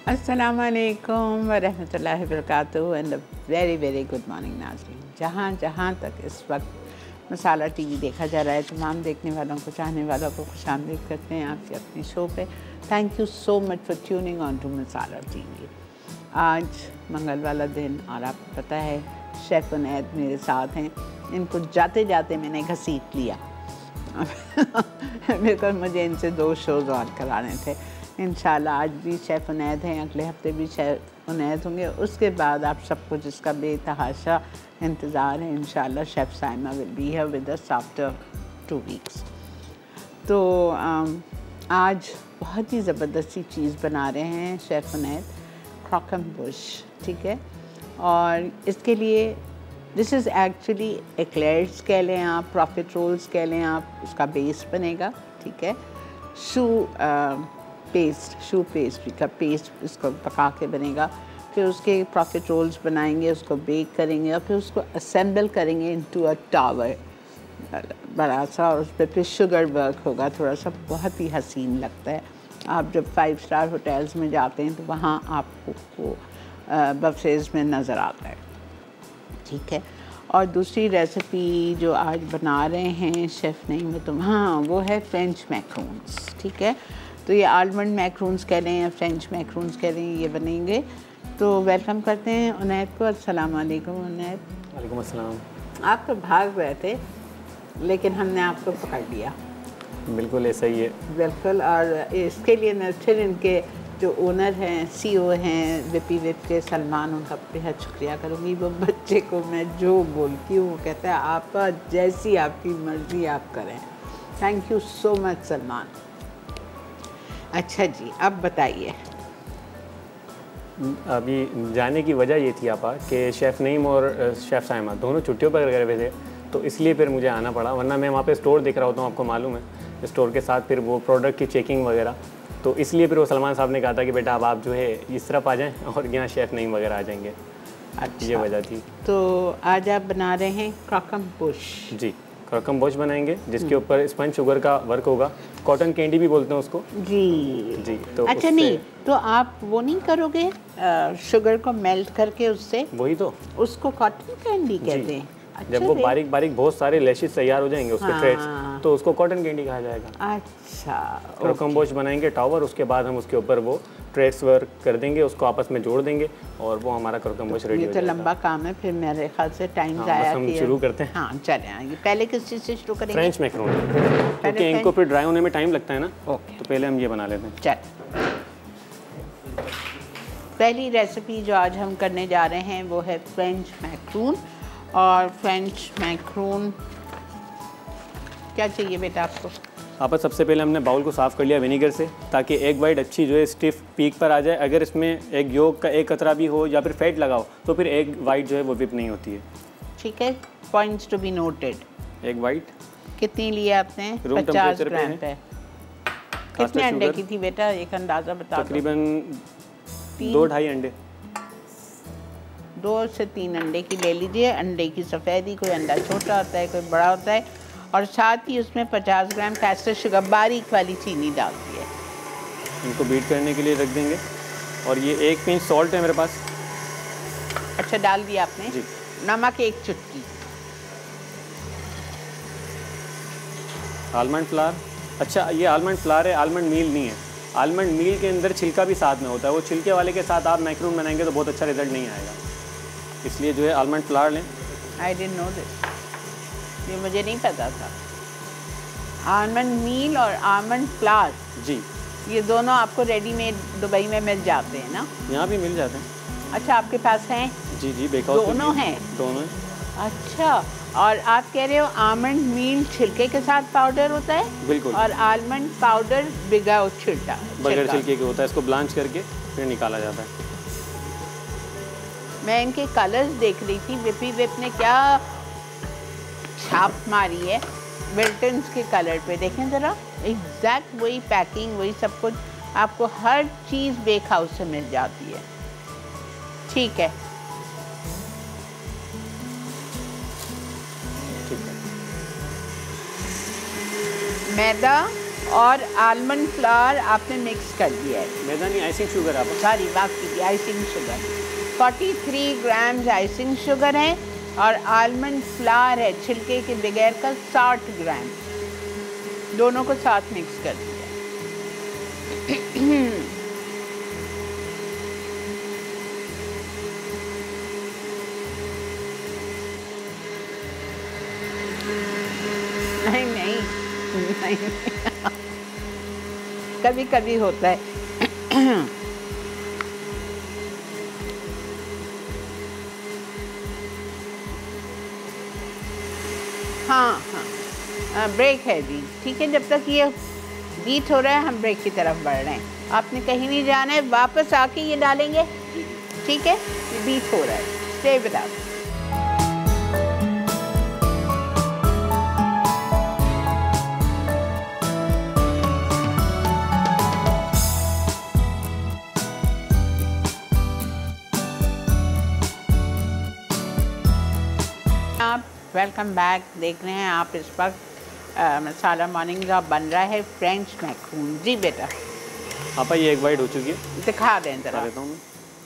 अस्सलाम वालेकुम वरहमतुल्लाहि वबरकातुहू and very very good morning नाज़रीन। जहाँ तक इस वक्त मसाला टीवी देखा जा रहा है, तमाम देखने वालों को, चाहने वालों को खुशामदीद करते हैं आपके अपने शो पे। Thank you so much for tuning on to Masala TV. आज मंगल वाला दिन और आपको पता है शेफ़ उनैद मेरे साथ हैं। इनको जाते जाते मैंने घसीट लिया बिल्कुल मुझे इनसे 2 शोज़ और कराने थे। इंशाल्लाह आज भी शेफ़ उनैद हैं, अगले हफ्ते भी शेफ़ उनैद होंगे। उसके बाद आप सबको जिसका बेतहाशा इंतज़ार है, इंशाल्लाह chef Saima will be here with us after 2 weeks. तो आज बहुत ही ज़बरदस्ती चीज़ बना रहे हैं शेफ़ उनैद, क्रॉकम बुश, ठीक है। और इसके लिए दिस इज़ एक्चुअली एक्लेयर्स कह लें आप, प्रॉफिट रोल्स कह लें आप, उसका बेस बनेगा, ठीक है। शू पेस्ट्री का पेस्ट इसको पका के बनेगा, फिर उसके प्रॉफिट रोल्स बनाएंगे, उसको बेक करेंगे और फिर उसको असेंबल करेंगे इनटू अ टावर बड़ा सा, और उस पर फिर शुगर वर्क होगा थोड़ा सा, बहुत ही हसीन लगता है। आप जब 5 स्टार होटल्स में जाते हैं तो वहाँ आपको बफेज़ में नज़र आता है, ठीक है। और दूसरी रेसिपी जो आज बना रहे हैं शेफ़ नहीं मैं तो हाँ, वो है फ्रेंच मैक्रोन्स, ठीक है। तो ये आलमंड मैक्रोन्स कह लें या फ्रेंच मैक्रोन्स कह लें, ये बनेंगे। तो वेलकम करते हैं उनैद को। अस्सलाम वालेकुम उनैद। वालेकुम अस्सलाम। आप तो भाग रहे थे लेकिन हमने आपको पकड़ लिया। बिल्कुल ऐसा ही है। बिल्कुल। और इसके लिए मैं फिर इनके जो ओनर हैं, CEO हैं विपी विप के, सलमान, उनका बेहद शुक्रिया करूँगी। वो बच्चे को मैं जो बोलती हूँ वो कहता है आपा जैसी आपकी मर्ज़ी आप करें। Thank you so much Salman. अच्छा जी, अब बताइए। अभी जाने की वजह ये थी आपा कि शेफ़ नईम और शेफ़ साइमा दोनों छुट्टियों पर गए हुए थे, तो इसलिए फिर मुझे आना पड़ा, वरना मैं वहाँ पे स्टोर देख रहा होता हूँ, आपको मालूम है, स्टोर के साथ फिर वो प्रोडक्ट की चेकिंग वगैरह। तो इसलिए फिर वो सलमान साहब ने कहा था कि बेटा अब आप जो है इस तरफ आ जाएँ और यहाँ शेफ़ नईम वगैरह आ जाएंगे। अच्छा, ये वजह थी। तो आज आप बना रहे हैं क्रॉकम बुश। जी, क्रॉकम बुश बनाएंगे जिसके ऊपर स्पंज शुगर का वर्क होगा, कॉटन कैंडी भी बोलते हैं उसको। जी तो अच्छा, नहीं तो आप वो नहीं करोगे शुगर को मेल्ट करके उससे? वही तो उसको कॉटन कैंडी कहते हैं। अच्छा, जब वो बारीक बारीक बहुत सारे लैशेस तैयार हो जाएंगे उसके थ्रेड्स, तो उसको कॉटन कैंडी कहा जाएगा। अच्छा, क्रॉकम बुश बनाएंगे टावर, उसके बाद हम उसके ऊपर वो थ्रेड्स वर्क कर देंगे, उसको आपस में जोड़ देंगे और वो हमारा क्रॉकम बुश रेडी हो जाएगा। ये तो लंबा काम है, फिर मेरे ख्याल से टाइम ज़ाया हम शुरू करते हैं। हाँ चलें आइए। पहले किस चीज़ से शुरू करेंगे? फ्रेंच मैक्रोनी, क्योंकि इनको फिर ड्राई होने में टाइम लगता है ना। ओके, तो पहले हम ये बना लेते हैं। चल, पहली रेसिपी जो आज हम करने जा रहे हैं वो है फ्रेंच मैक्रून। और फ्रेंच मैक्रून क्या चाहिए बेटा आपको? आप सबसे पहले हमने बाउल को साफ़ कर लिया विनीगर से, ताकि एक वाइट अच्छी जो है स्टिफ पीक पर आ जाए। अगर इसमें एक योग का एक कतरा भी हो या फिर फैट लगाओ तो फिर एक वाइट जो है वो विप नहीं होती है, ठीक है। Points to be noted. एक वाइट कितनी लिए आपने? रूम 50 टेम्परेचर ग्राम पे। कितने अंडे की थी बेटा, एक अंदाज़ा बता दो। तकरीबन 2-2.5 अंडे। 2 से 3 अंडे की ले लीजिए। अंडे की सफ़ेदी, कोई अंडा छोटा होता है कोई बड़ा होता है। और साथ ही उसमें 50 ग्राम कैस्टर शुगर बारीक वाली चीनी डालती है। इनको बीट करने के लिए रख देंगे। और ये 1 पिंच सॉल्ट है मेरे पास। अच्छा, डाल दिया आपने जी। नमक 1 चुटकी। आलमंड फ्लावर, अच्छा ये आलमंड फ्लावर है, आलमंड मील नहीं है। आलमंड मील के अंदर छिलका भी साथ में होता है, वो छिलके वाले के साथ आप मैक्रून बनाएंगे तो बहुत अच्छा रिजल्ट नहीं आएगा, इसलिए जो है आलमंड फ्लावर लें। आई डिडंट नो दिस, ये मुझे नहीं पता था। आलमंड मील और आलमंड फ्लावर जी, ये दोनों आपको रेडीमेड दुबई में मिल जाते हैं ना? यहाँ भी मिल जाते हैं। अच्छा, आपके पास हैं? जी जी, बेकहाउस दोनों हैं? दोनों हैं। अच्छा, और आप कह रहे हो आलमंड मील छिलके के साथ पाउडर होता है? बिल्कुल। और आलमंड पाउडर बगैर छिलके के होता है, इसको ब्लांच करके फिर निकाला जाता है। मैं इनके कलर्स देख रही थी, विपी विप ने क्या छाप मारी है विल्टन्स के कलर पे। देखें ज़रा, एग्जैक्ट वही पैकिंग, वही सब कुछ, आपको हर चीज़ बेक हाउस से मिल जाती है। ठीक है, मैदा और आलमंड फ्लावर आपने मिक्स कर दिया है। मैदा नहीं, आइसिंग शुगर आप। सॉरी, माफ कीजिए, icing sugar 43 grams icing sugar है और आलमंड फ्लावर है छिलके के बगैर का 60 ग्राम। दोनों को साथ मिक्स कर दिया। नहीं नहीं नहीं, कभी कभी होता है। हाँ हाँ, ब्रेक है जी, ठीक है। जब तक ये बीट हो रहा है हम ब्रेक की तरफ बढ़ रहे हैं। आपने कहीं नहीं जाना है, वापस आके ये डालेंगे, ठीक है। ये बीट हो रहा है, स्टे विद अस। आप वेलकम बैक। देख रहे हैं आप इस वक्त मसाला मॉर्निंग का बन रहा है फ्रेंच मैक्रून। जी बेटा। पापा ये एक बाइट हो चुकी है, दिखा दें जरा। देता हूँ मैं।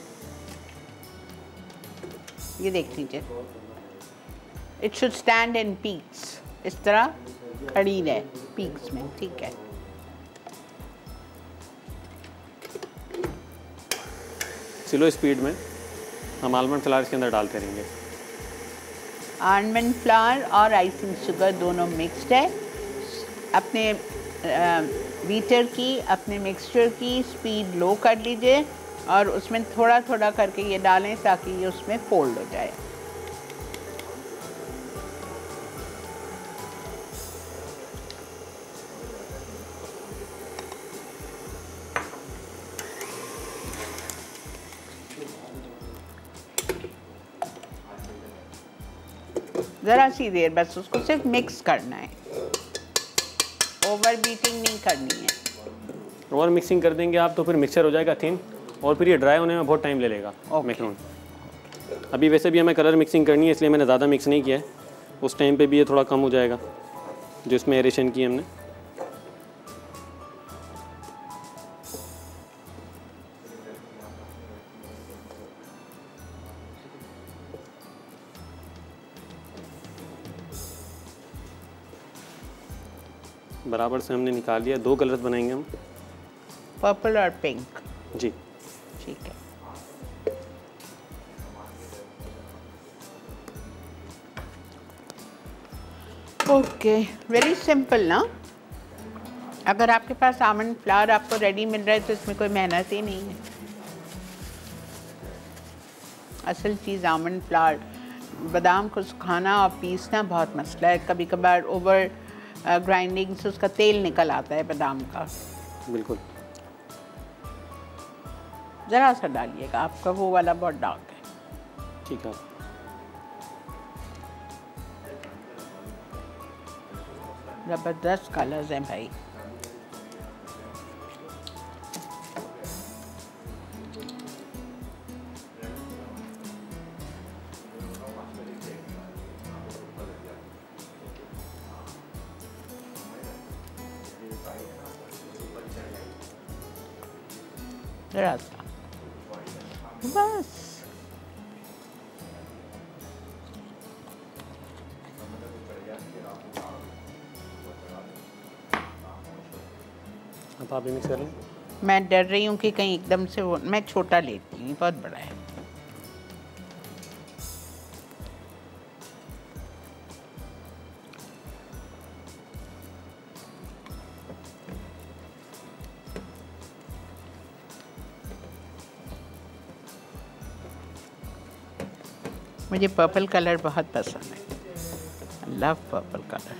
ये देख लीजिए, it should stand in peaks, इस तरह खड़ी रहे पीक्स में, ठीक है। स्लो स्पीड में हम आलमंड फ्लावर के अंदर डालते रहेंगे। आलमंड फ्लावर और आइसिंग शुगर दोनों मिक्स्ड है। अपने बीटर की, अपने मिक्सचर की स्पीड लो कर लीजिए और उसमें थोड़ा थोड़ा करके ये डालें ताकि ये उसमें फोल्ड हो जाए। ज़रा सी देर बस उसको सिर्फ मिक्स करना है, ओवर बीटिंग नहीं करनी है। ओवर मिक्सिंग कर देंगे आप तो फिर मिक्सचर हो जाएगा थिन और फिर ये ड्राई होने में बहुत टाइम ले लेगा मैक्रोन। अभी वैसे भी हमें कलर मिक्सिंग करनी है, इसलिए मैंने ज़्यादा मिक्स नहीं किया है। उस टाइम पे भी ये थोड़ा कम हो जाएगा जो इसमें एरेशन की हमने। बराबर से हमने निकाल लिया। 2 कलर्स बनाएंगे हम, पर्पल और पिंक। जी ठीक है। ओके, वेरी सिंपल ना। अगर आपके पास आलमंड फ्लावर आपको रेडी मिल रहा है तो इसमें कोई मेहनत ही नहीं है। असल चीज़ आलमंड फ्लावर, बादाम को सुखाना और पीसना बहुत मसला है। कभी कभार ओवर ग्राइंडिंग से उसका तेल निकल आता है बादाम का। बिल्कुल। ज़रा सा डालिएगा, आपका वो वाला बहुत डार्क है। ठीक है। ज़बरदस्त कलर्स हैं भाई। ज़रा सा बस। अब आप भी मिक्स कर लें। मैं डर रही हूँ कि कहीं एकदम से वो, मैं छोटा लेती हूँ, बहुत बड़ा है। मुझे पर्पल कलर बहुत पसंद है, आई लव पर्पल कलर।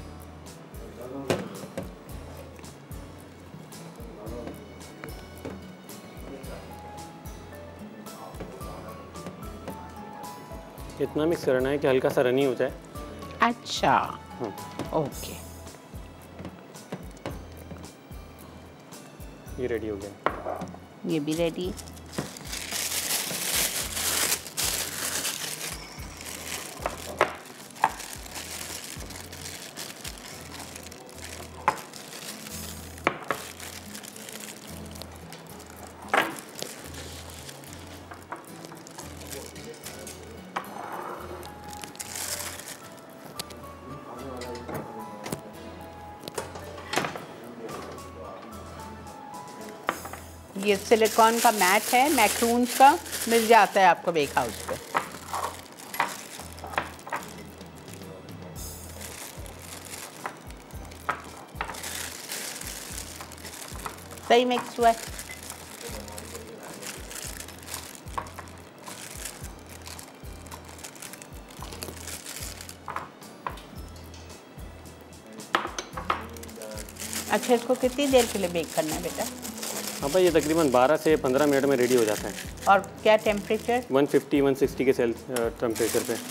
इतना मिक्स करना है कि हल्का सा रनी हो जाए। अच्छा, ओके। ये रेडी हो गया। ये भी रेडी। ये सिलिकॉन का मैट है, मैक्रून्स का, मिल जाता है आपको बेक हाउस पे। सही मिक्स हुआ है। अच्छा, इसको कितनी देर के लिए बेक करना है बेटा? हाँ भाई, ये तकरीबन 12 से 15 मिनट में रेडी हो जाता है। और क्या टेम्परेचर? 150-160 के टेम्परेचर पे।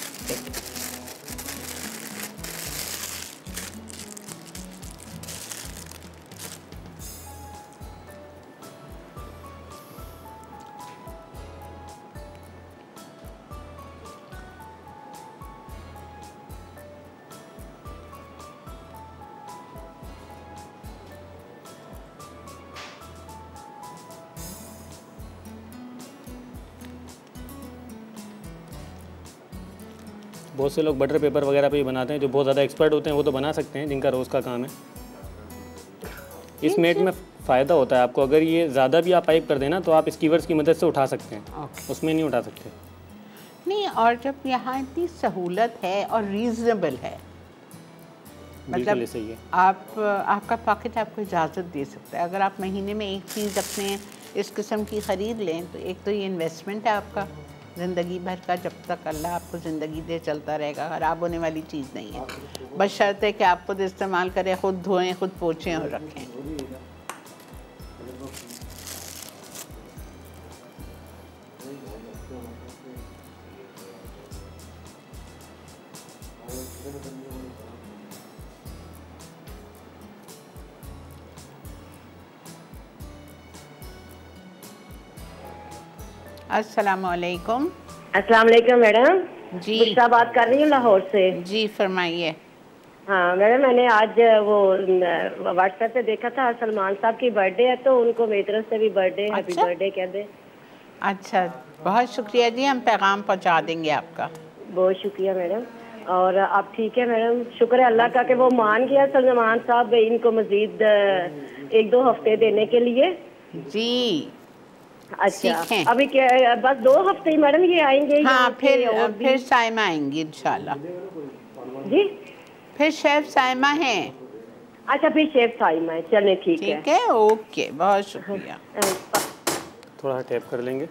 बहुत से लोग बटर पेपर वगैरह पे भी बनाते हैं, जो बहुत ज़्यादा एक्सपर्ट होते हैं वो तो बना सकते हैं, जिनका रोज़ का काम है। इस मेट में फ़ायदा होता है आपको, अगर ये ज़्यादा भी आप पाइप कर देना तो आप स्कीवर्स की मदद से उठा सकते हैं। उसमें नहीं उठा सकते। नहीं, और जब यहाँ इतनी सहूलत है और रीज़नेबल है, मतलब सही है। आपका पॉकेट आपको इजाज़त दे सकता है। अगर आप महीने में एक चीज़ अपने इस किस्म की ख़रीद लें तो एक तो ये इन्वेस्टमेंट है आपका ज़िंदगी भर का, जब तक अल्लाह आपको ज़िंदगी दे चलता रहेगा, ख़राब होने वाली चीज़ नहीं है। बस शर्त है कि आप खुद इस्तेमाल करें, खुद धोएं, खुद पोंछें और रखें। अस्सलामुअलैकुम। अस्सलामुअलैकुम मैडम। जी बुशरा बात कर रही हूँ लाहौर से। जी फरमाइए। हाँ मैडम, मैंने आज वो व्हाट्सएप पे देखा था, सलमान साहब की बर्थडे है, तो उनको मेरी तरफ से भी बर्थडे हैप्पी बर्थडे कह दें। अच्छा, बहुत शुक्रिया जी, हम पैगाम पहुँचा देंगे आपका। बहुत शुक्रिया मैडम। और आप ठीक है मैडम? शुक्र है अल्लाह का कि वो मान गया सलमान साहब इनको मजीद 1-2 हफ्ते देने के लिए। जी अच्छा, अभी क्या बस 2 हफ्ते ही मैडम ये आएंगे? हाँ, फिर साइमा आएंगी इंशाल्लाह। जी, फिर शेफ साइमा हैं। अच्छा, फिर शेफ साइमा है। चलिए ठीक है। ठीक है, ओके, बहुत शुक्रिया। थोड़ा टैप कर लेंगे।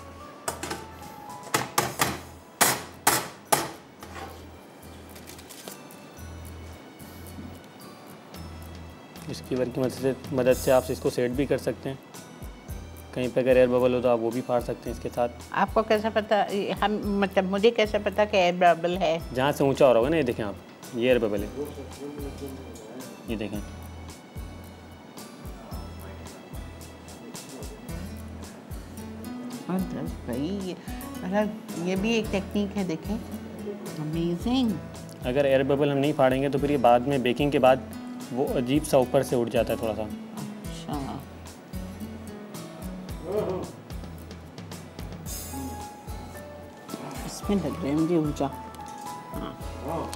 इसकी वर्क की मदद से आप इसको सेट भी कर सकते हैं। कहीं पे अगर एयर बबल हो तो आप वो भी फाड़ सकते हैं इसके साथ। आपको कैसा पता? हम मतलब मुझे कैसे पता कि एयर बबल है? जहाँ से ऊंचा हो रहा होगा ना, ये देखें आप, ये एयर बबल है, ये देखें। भाई मतलब ये भी एक टेक्निक है, देखें, अमेजिंग। अगर एयर बबल हम नहीं फाड़ेंगे तो फिर ये बाद में बेकिंग के बाद वो अजीब सा ऊपर से उठ जाता है थोड़ा सा। अच्छा, इसमें लग रहा है मुझे ऊंचा। हाँ,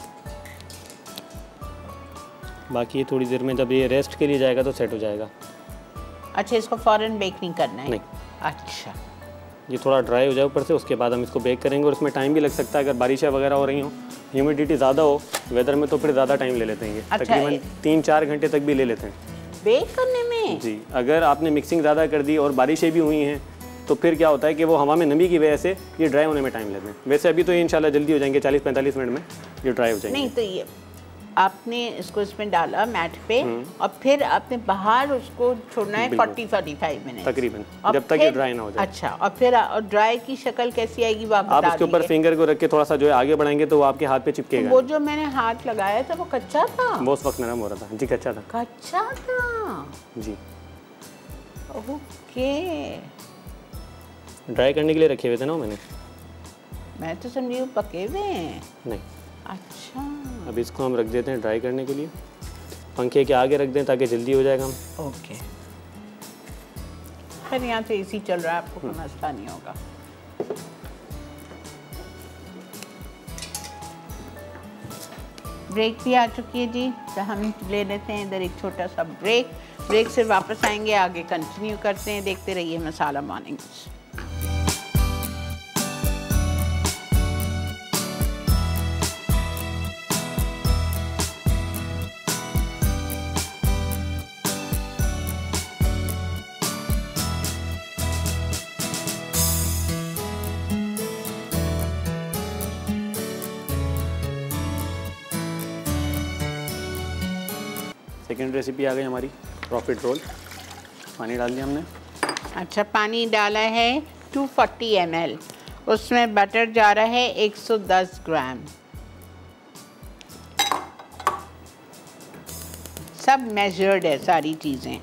बाकी ये थोड़ी देर में जब ये रेस्ट के लिए जाएगा तो सेट हो जाएगा। अच्छा, इसको फ़ौरन बेक नहीं करना है? नहीं। अच्छा, ये थोड़ा ड्राई हो जाए ऊपर से, उसके बाद हम इसको बेक करेंगे। और इसमें टाइम भी लग सकता है, अगर बारिशें वगैरह हो रही हो, ह्यूमिडिटी ज़्यादा हो वेदर में, तो फिर ज़्यादा टाइम ले लेते हैं। अच्छा, तकरीबन 3-4 घंटे तक भी ले लेते हैं बेक करने में। जी, अगर आपने मिक्सिंग ज़्यादा कर दी और बारिशें भी हुई हैं तो फिर क्या होता है कि वो हवा में नमी की वजह से ये ड्राई होने में टाइम लेते हैं। वैसे अभी तो ये इंशाल्लाह जल्दी हो जाएंगे, 40-45 मिनट में ये ड्राई हो जाएंगे। नहीं तो ये आपने इसको इसमें डाला मैट पे और फिर आपने बाहर उसको छोड़ना है 40-45 मिनट तकरीबन, जब तक ये ड्राई ना हो जाए। अच्छा, और फिर ड्राई की शक्ल कैसी आएगी वो आप इसके ऊपर फिंगर को रख के थोड़ा सा जो है आगे बढ़ाएंगे तो वो आपके हाथ पे चिपकेगा। वो जो मैंने हाथ लगाया था वो कच्चा था? वो उस वक्त नरम हो रहा था जी। कच्चा था। कच्चा था जी। ओके, ड्राई करने के लिए रखे हुए थे ना मैंने। मैं तो समझी वो पके हुए हैं। नहीं। अच्छा, अब इसको हम रख देते हैं ड्राई करने के लिए, पंखे के आगे रख दें ताकि जल्दी हो जाएगा। हम ओके, फिर यहाँ तो एसी चल रहा है, आपको कोई मसला नहीं होगा। ब्रेक भी आ चुकी है जी, तो हम ले लेते हैं इधर एक छोटा सा ब्रेक। ब्रेक से वापस आएंगे, आगे कंटिन्यू करते हैं। देखते रहिए मसाला मॉर्निंग्स। सेकेंड रेसिपी आ गई हमारी, प्रॉफिट रोल। पानी डाल दिया हमने। अच्छा, पानी डाला है 240 ml। उसमें बटर जा रहा है 110 ग्राम। सब मेजर्ड है सारी चीज़ें।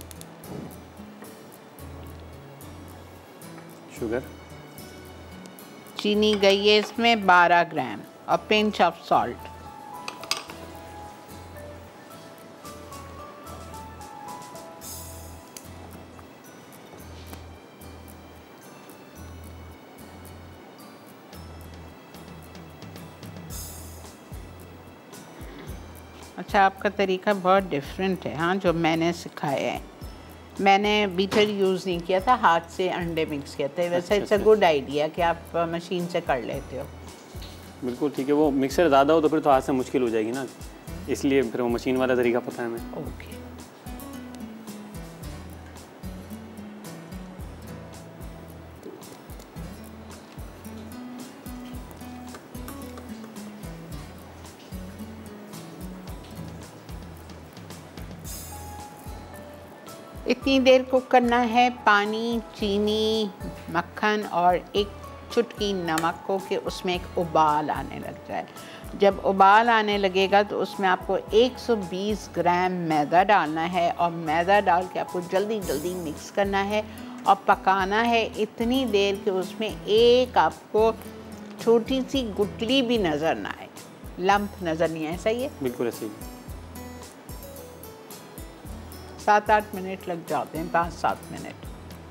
शुगर, चीनी गई है इसमें 12 ग्राम और पिंच ऑफ सॉल्ट। अच्छा, आपका तरीका बहुत डिफरेंट है। हाँ, जो मैंने सिखाया है, मैंने बीटर यूज़ नहीं किया था, हाथ से अंडे मिक्स किया था। वैसे इट्स अ गुड आइडिया कि आप मशीन से कर लेते हो। बिल्कुल ठीक है। वो मिक्सर ज़्यादा हो तो फिर तो हाथ से मुश्किल हो जाएगी ना, इसलिए फिर वो मशीन वाला तरीका पता है हमें। ओके। इतनी देर कुक करना है पानी, चीनी, मक्खन और एक चुटकी नमक को कि उसमें एक उबाल आने लग जाए। जब उबाल आने लगेगा तो उसमें आपको 120 ग्राम मैदा डालना है और मैदा डाल के आपको जल्दी जल्दी मिक्स करना है और पकाना है इतनी देर कि उसमें एक आपको छोटी सी गुठली भी नज़र ना आए, लम्प नज़र नहीं आए। सही है? बिल्कुल ऐसे ही। 7-8 मिनट लग जाते हैं, 5-7 मिनट।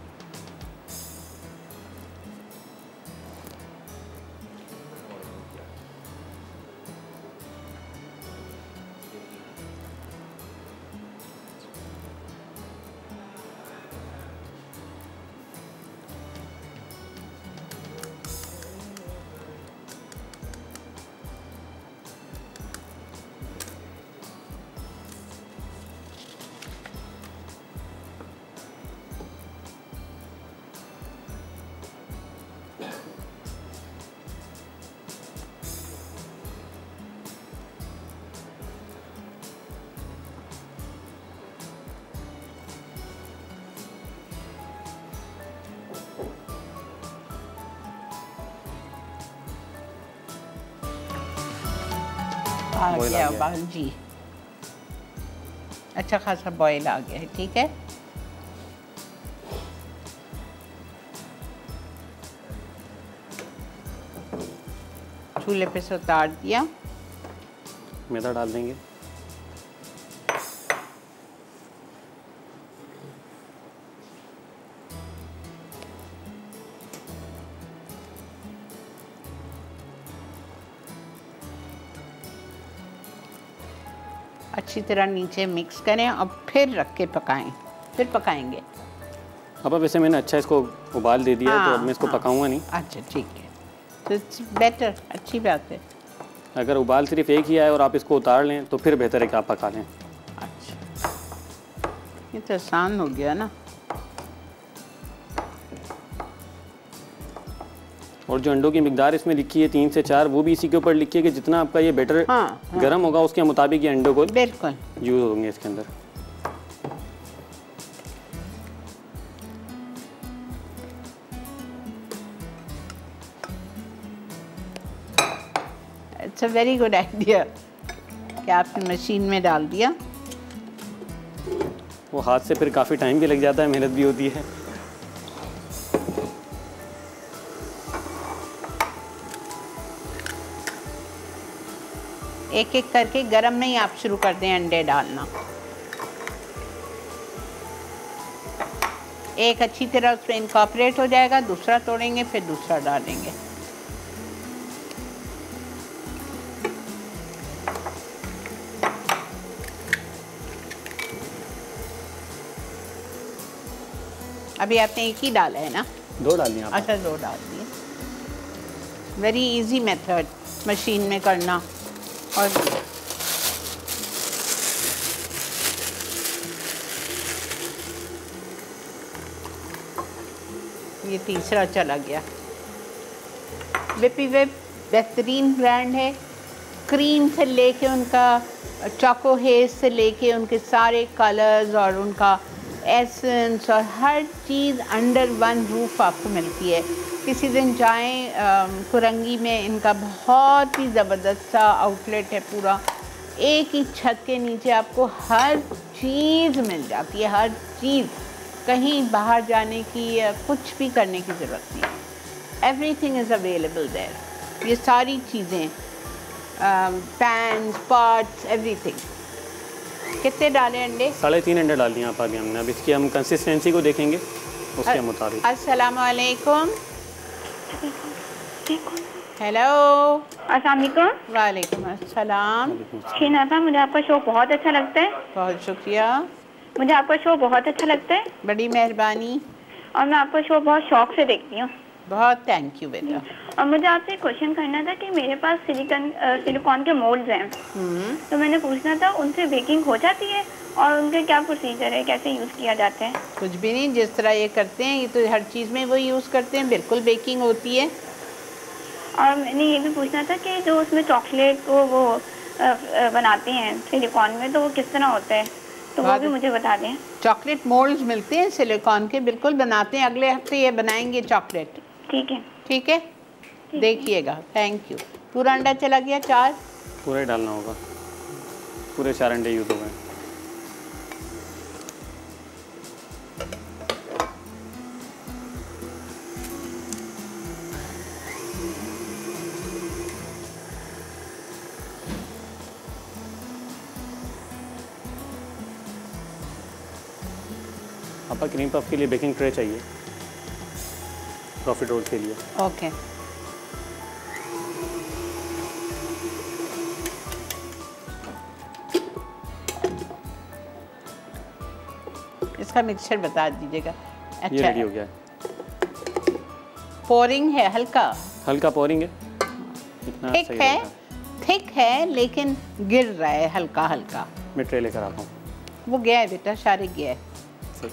आ गया उबाल जी, अच्छा खासा बॉयल आ गया है। ठीक है, चूल्हे पे से उतार दिया। मैदा डाल देंगे। अच्छी तरह नीचे मिक्स करें और फिर रख के पकाएं, फिर पकाएंगे। अब वैसे मैंने अच्छा इसको उबाल दे दिया है, तो अब मैं इसको पकाऊंगा नहीं। अच्छा ठीक है, तो इट्स बेटर, अच्छी बात है। अगर उबाल सिर्फ एक ही आए और आप इसको उतार लें तो फिर बेहतर है कि आप पका लें। अच्छा, ये तो आसान हो गया ना। और जो अंडों की मिकदार इसमें लिखी है 3 से 4, वो भी इसी के ऊपर लिखी है कि जितना आपका ये बैटर गर्म होगा उसके मुताबिक ये अंडों को बिल्कुल यूज़ होंगे इसके अंदर। It's a very good idea कि आपने मशीन में डाल दिया। वो हाथ से फिर काफ़ी टाइम भी लग जाता है, मेहनत भी होती है। एक एक करके गरम में ही आप शुरू कर दें अंडे डालना। एक अच्छी तरह उसमें इनकॉर्पोरेट हो जाएगा, दूसरा तोड़ेंगे, फिर दूसरा डालेंगे। अभी आपने एक ही डाला है ना? 2 डाल दिए आप। अच्छा 2 डाल दिए। वेरी इजी मेथड मशीन में करना। और ये तीसरा चला गया। विपी वेब बेहतरीन ब्रांड है। क्रीम से लेके उनका चोको हेज से लेके उनके सारे कलर्स और उनका एसेंस और हर चीज़ अंडर वन रूफ आपको मिलती है। किसी दिन जाएं कुरंगी में, इनका बहुत ही ज़बरदस्त सा आउटलेट है पूरा। एक ही छत के नीचे आपको हर चीज़ मिल जाती है, हर चीज़। कहीं बाहर जाने की या कुछ भी करने की ज़रूरत नहीं है। Everything is available there. ये सारी चीज़ें, पैन्स, पॉट्स, एवरीथिंग। कितने डाले अंडे? 3.5 अंडे डाल दिए आप आगे हमने। अब इसकी हम कंसिस्टेंसी को देखेंगे उसके मुताबिक। अस्सलाम वालेकुम। हेलो। अस्सलाम वालेकुम। वालेकुम अस्सलाम। शीना साहब, मुझे आपका शो बहुत अच्छा लगता है। बहुत शुक्रिया। मुझे आपका शो बहुत अच्छा लगता है। बड़ी मेहरबानी। और मैं आपका शो बहुत शौक से देखती हूँ। बहुत थैंक यू बेटा। और मुझे आपसे क्वेश्चन करना था कि मेरे पास सिलिकॉन के मोल्ड्स हैं, तो मैंने पूछना था उनसे बेकिंग हो जाती है और उनका क्या प्रोसीजर है, कैसे यूज़ किया जाता है? कुछ भी नहीं, जिस तरह ये करते हैं ये तो हर चीज़ में वो यूज़ करते हैं, बिल्कुल बेकिंग होती है। और मैंने ये भी पूछना था कि जो उसमें चॉकलेट को वो बनाते हैं सिलिकॉन में, तो वो किस तरह होता है, तो वो भी मुझे बता दें। चॉकलेट मोल्ड्स मिलते हैं सिलिकॉन के, बिल्कुल बनाते हैं। अगले हफ्ते ये बनाएंगे चॉकलेट। ठीक है। ठीक है, देखिएगा। Thank you. पूरा अंडा चला गया? 4 पूरा ही डालना होगा। पूरे 4 अंडे यूज़ हो गए। आपका क्रीम पफ के लिए बेकिंग ट्रे चाहिए, प्रॉफिट रोल के लिए। ओके। इसका मिक्सचर बता दीजिएगा। अच्छा, ये रेडी हो गया है। पोरिंग है, हल्का हल्का पोरिंग है, इतना थिक सही है, रहेगा। थिक है लेकिन गिर रहा है हल्का हल्का। मैं ट्रे लेकर आता हूँ। वो गया है बेटा, सारे गया है। सही।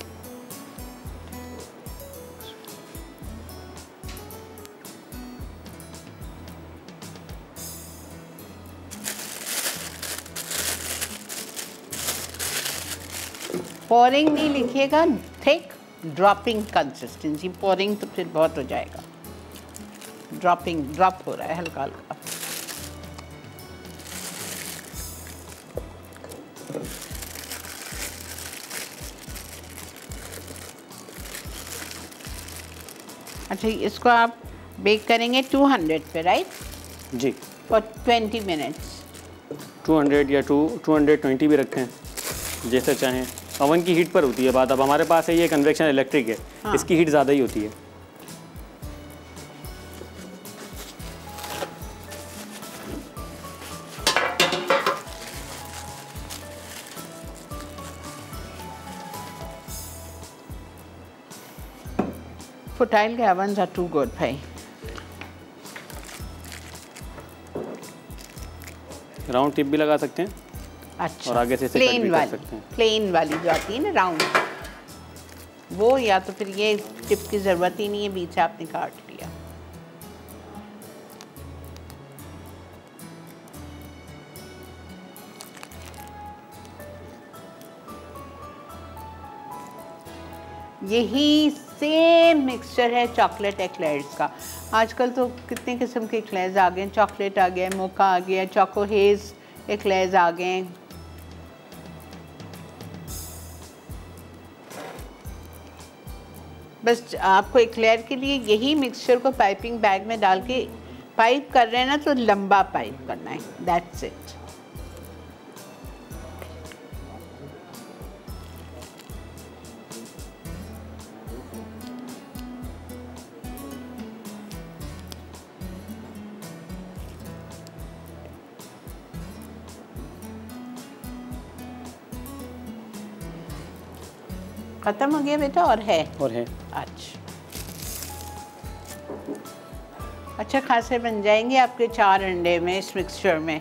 पोरिंग नहीं लिखिएगा, थिक ड्रॉपिंग कंसिस्टेंसी। पोरिंग तो फिर बहुत हो जाएगा। ड्रॉपिंग, ड्रॉप हो रहा है हल्का हल्का। अच्छा, इसको आप बेक करेंगे 200 पे, राइट? Ji, for 20 minutes. 200 या 220 भी रखें, जैसे चाहें। ओवन की हीट पर होती है बात। अब हमारे पास है ये कन्वेक्शन इलेक्ट्रिक है। हाँ। इसकी हीट ज़्यादा ही होती है। Futile ovens are too good, भाई। राउंड टिप भी लगा सकते हैं। अच्छा, और आगे से इसे कट भी कर सकते हैं। प्लेन वाली जो आती है ना राउंड, वो, या तो फिर ये टिप की ज़रूरत ही नहीं है, बीच से आपने काट लिया। यही सेम मिक्सचर है चॉकलेट एक्लेयर्स का। आजकल तो कितने किस्म के एक्लेयर्स आ गए हैं। चॉकलेट आ गया, मोका आ गया, चोको हेज एक्लेयर्स आ गए हैं। बस आपको एक्लेयर के लिए यही मिक्सचर को पाइपिंग बैग में डाल के पाइप कर रहे हैं ना, तो लंबा पाइप करना है, दैट्स इट। ख़त्म हो गया बेटा और है? और है। अच्छा खासे बन जाएंगे आपके 4 अंडे में इस मिक्सचर में,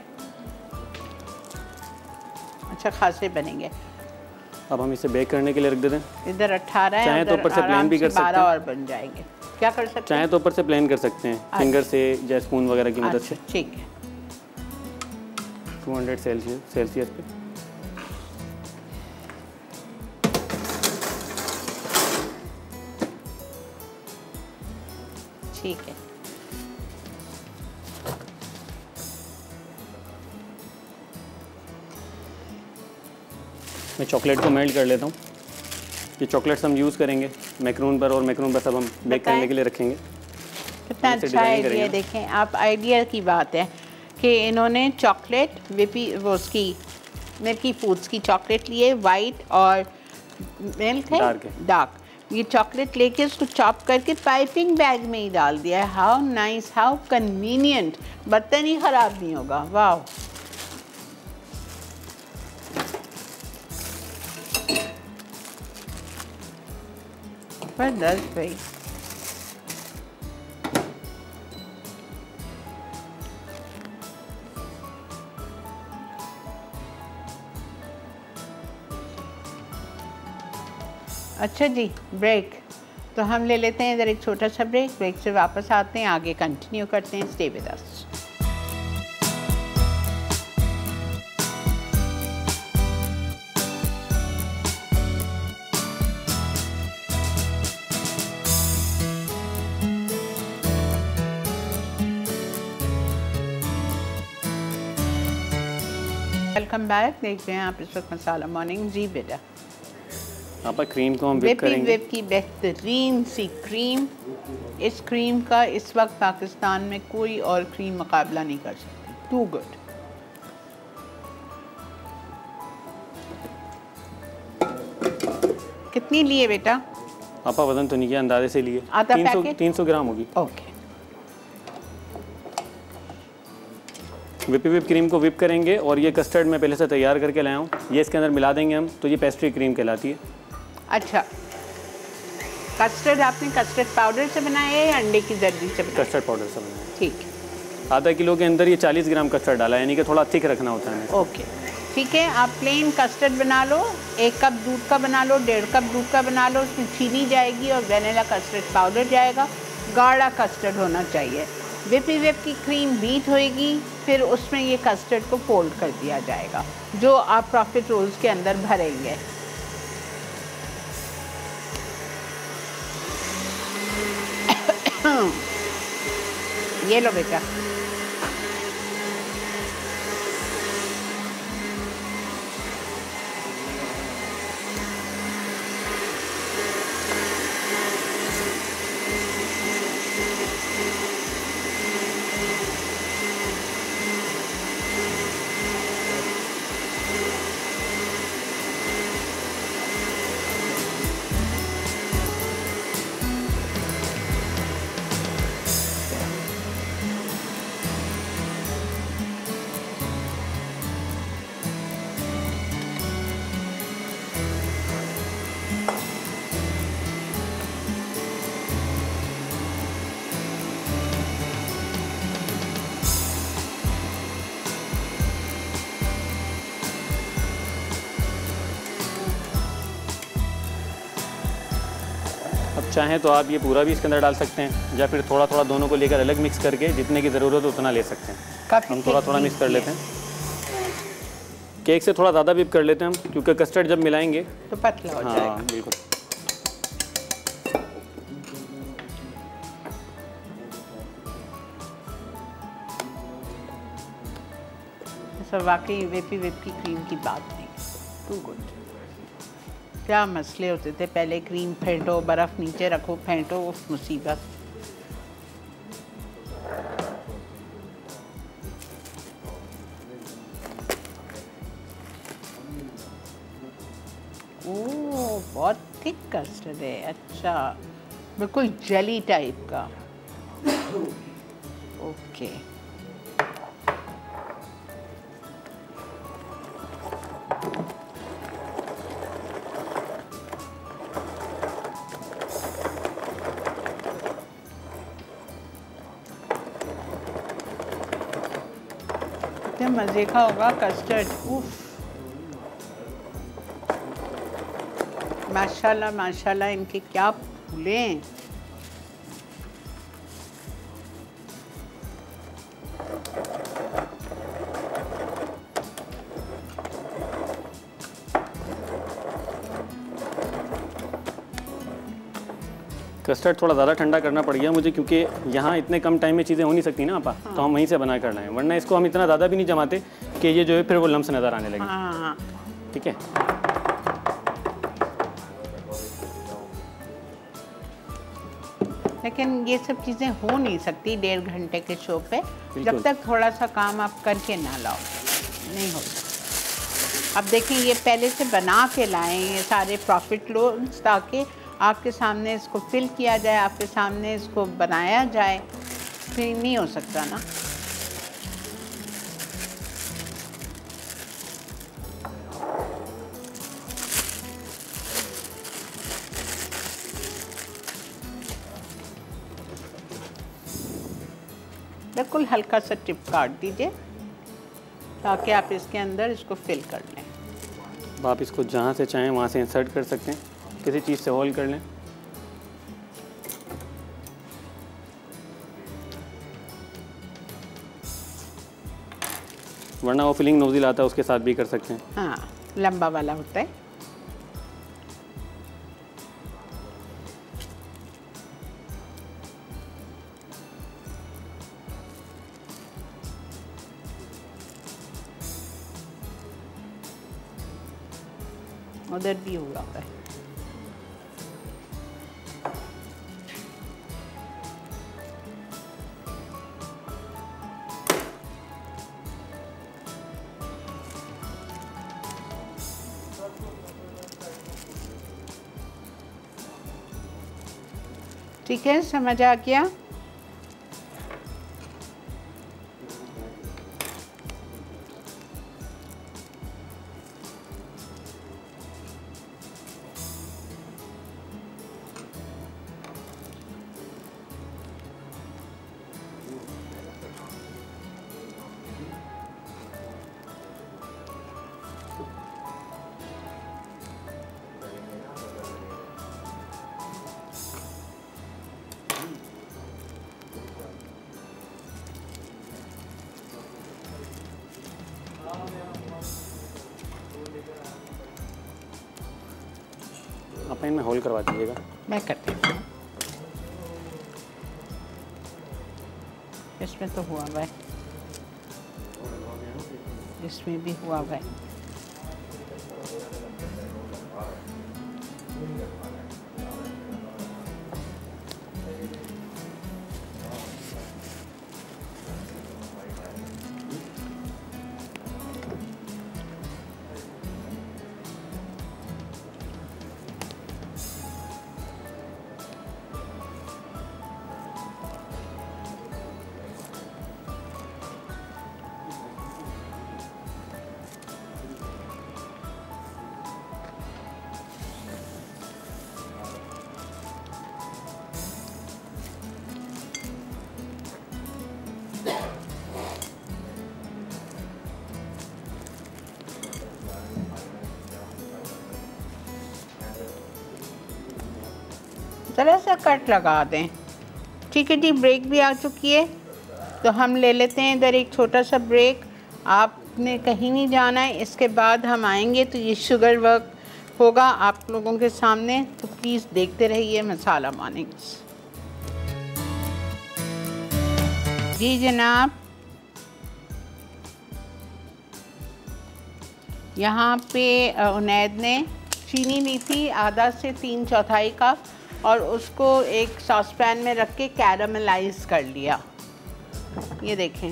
अच्छा खासे बनेंगे। अब हम इसे बेक करने के लिए रख देते हैं। इधर 18 है, चाहे तो ऊपर से प्लेन भी कर सकते हैं, 12 और बन जाएंगे। क्या कर सकते हैं? चाहे तो ऊपर से प्लेन कर सकते हैं, फिंगर से या स्पून वगैरह की मदद से। ठीक है। 200 सेल्सियस पे। ठीक है। मैं चॉकलेट को मेल्ट कर लेता हूँ। ये चॉकलेट्स हम यूज़ करेंगे मैक्रोन पर, और मैक्रोन पर सब हम बेक करने के लिए रखेंगे। कितना अच्छा आइडिया, देखें आप, आइडिया की बात है कि इन्होंने चॉकलेट वो उसकी मिल्की फूड्स की चॉकलेट लिए, वाइट और मिल्क है डार्क, ये चॉकलेट लेके उसको चॉप करके पाइपिंग बैग में ही डाल दिया है। हाउ नाइस, हाउ कन्वीनियंट, बर्तन ही ख़राब नहीं होगा। वाह, जबरदस्त भाई। अच्छा जी, ब्रेक तो हम ले लेते हैं इधर एक छोटा सा ब्रेक। ब्रेक से वापस आते हैं, आगे कंटिन्यू करते हैं। Stay with us. Welcome back. देखते हैं आप इस वक्त मसाला मॉर्निंग। जी बेटा, आप क्रीम को हम whip करेंगे। whip की बेहतरीन सी क्रीम, इस क्रीम का इस वक्त पाकिस्तान में कोई और क्रीम मुकाबला नहीं कर सकती। Too good. कितनी लिए बेटा? आपका वजन तो नहीं किया, अंदाजे से लिए। 300 ग्राम होगी। ओके। whip क्रीम को whip करेंगे, और ये कस्टर्ड मैं पहले से तैयार करके लाया हूँ, ये इसके अंदर मिला देंगे हम, तो ये पेस्ट्री क्रीम कहलाती है। अच्छा, कस्टर्ड आपने कस्टर्ड पाउडर से बनाया है या अंडे की जर्दी से बनाया? कस्टर्ड पाउडर से बनाया। ठीक है। आधा किलो के अंदर ये 40 ग्राम कस्टर्ड डाला, यानी कि थोड़ा थिक रखना होता है। ओके, ठीक है। आप प्लेन कस्टर्ड बना लो, 1 कप दूध का बना लो, 1.5 कप दूध का बना लो, उसमें चीनी जाएगी और वेनिला कस्टर्ड पाउडर जाएगा। गाढ़ा कस्टर्ड होना चाहिए। whip की क्रीम बीट होएगी, फिर उसमें ये कस्टर्ड को फोल्ड कर दिया जाएगा, जो आप प्रॉफिट रोल्स के अंदर भरेंगे। ये लो बेटा। चाहें तो आप ये पूरा भी इसके अंदर डाल सकते हैं, या फिर थोड़ा थोड़ा दोनों को लेकर अलग मिक्स करके जितने की ज़रूरत हो उतना ले सकते हैं। हम थोड़ा थोड़ा मिक्स कर लेते हैं। केक से थोड़ा ज़्यादा whip कर लेते हैं हम, क्योंकि कस्टर्ड जब मिलाएंगे तो पतला हो जाएगा। हाँ बिल्कुल। सब वाकई whip की क्रीम की बात नहीं। Too good. क्या मसले होते थे पहले, क्रीम फेंटो, बर्फ़ नीचे रखो, फेंटो, उफ मुसीबत। ओह, बहुत थिक कस्टर्ड है। अच्छा, बिल्कुल जेली टाइप का। ओके, कैसे मज़े का होगा कस्टर्ड। उफ, माशाल्लाह माशाल्लाह, इनके क्या फूलें। कस्टर्ड थोड़ा ज़्यादा ठंडा करना पड़ गया मुझे, क्योंकि यहाँ इतने कम टाइम में चीज़ें हो नहीं सकती ना आपा। तो हम वहीं से बना कर लाएं, वरना इसको हम इतना ज़्यादा भी नहीं जमाते कि ये जो है फिर वो लम्स नज़र आने लगे। हाँ, ठीक है। लेकिन ये सब चीज़ें हो नहीं सकती 1.5 घंटे के शो पे, जब तक थोड़ा सा काम आप करके ना लाओ, नहीं होता। अब देखें, ये पहले से बना के लाएं ये सारे प्रॉफिट लोन्स, ताकि आपके सामने इसको फिल किया जाए, आपके सामने इसको बनाया जाए। फिर नहीं हो सकता ना। बिल्कुल हल्का सा टिप काट दीजिए ताकि आप इसके अंदर इसको फिल कर लें। अब आप इसको जहाँ से चाहें वहाँ से इंसर्ट कर सकते हैं, किसी चीज़ से होल कर लें। वरना वो फिलिंग नोज़िल आता है, उसके साथ भी कर सकते हैं। हाँ, लंबा वाला होता है। उधर भी हुआ है। ठीक है, समझ आ गया। आप इनमें होल करवा दीजिएगा। मैं कर देती हूँ। इसमें तो हुआ हुआ है, इसमें भी हुआ हुआ है। ज़रा सा कट लगा दें। ठीक है जी, ब्रेक भी आ चुकी है, तो हम ले लेते हैं इधर एक छोटा सा ब्रेक। आपने कहीं नहीं जाना है, इसके बाद हम आएंगे तो ये शुगर वर्क होगा आप लोगों के सामने, तो प्लीज़ देखते रहिए मसाला मॉर्निंग्स। जी जनाब, यहाँ पे उनैद ने चीनी ली थी आधा से 3/4 कप, और उसको एक सॉस पैन में रख के कैरामलाइज कर लिया। ये देखें,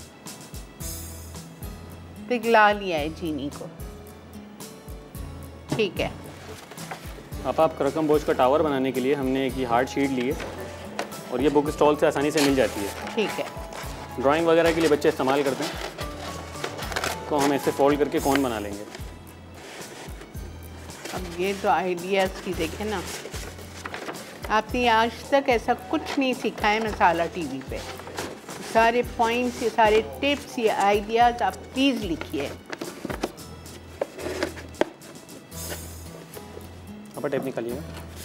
पिघला लिया है चीनी को। ठीक है। आप करकम बोझ का टावर बनाने के लिए हमने एक हार्ड शीट ली है, और ये बुक स्टॉल से आसानी से मिल जाती है। ठीक है। ड्राइंग वगैरह के लिए बच्चे इस्तेमाल करते हैं, तो हम ऐसे फोल्ड करके कौन बना लेंगे। अब ये तो आइडियाज़ की देखें ना, आपने आज तक ऐसा कुछ नहीं सीखा है मसाला टीवी पे। सारे पॉइंट्स, ये सारे टिप्स, ये आइडियाज़ आप प्लीज़ लिखिए। अब टेप निकालिएगा।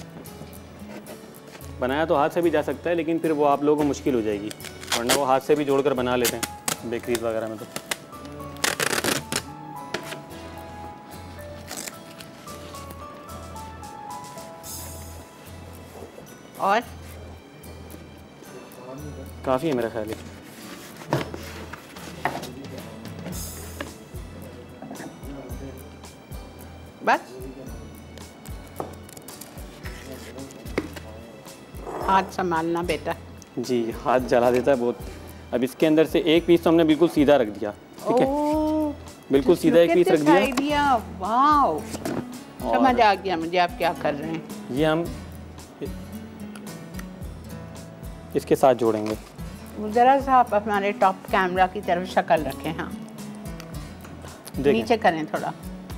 बनाया तो हाथ से भी जा सकता है, लेकिन फिर वो आप लोगों को मुश्किल हो जाएगी, वरना वो हाथ से भी जोड़कर बना लेते हैं बेकरीज वगैरह में। तो और काफ़ी है मेरा ख्याल है। बस हाथ संभालना बेटा। जी, हाथ जला देता है बहुत। अब इसके अंदर से एक पीस तो हमने बिल्कुल सीधा रख दिया, ठीक है, बिल्कुल सीधा एक पीस रख दिया। वाओ, समझ आ गया मुझे आप क्या कर रहे हैं। ये हम इसके साथ जोड़ेंगे। ज़रा सा आप हमारे टॉप कैमरा की तरफ शक्ल रखें। हाँ, नीचे करें थोड़ा।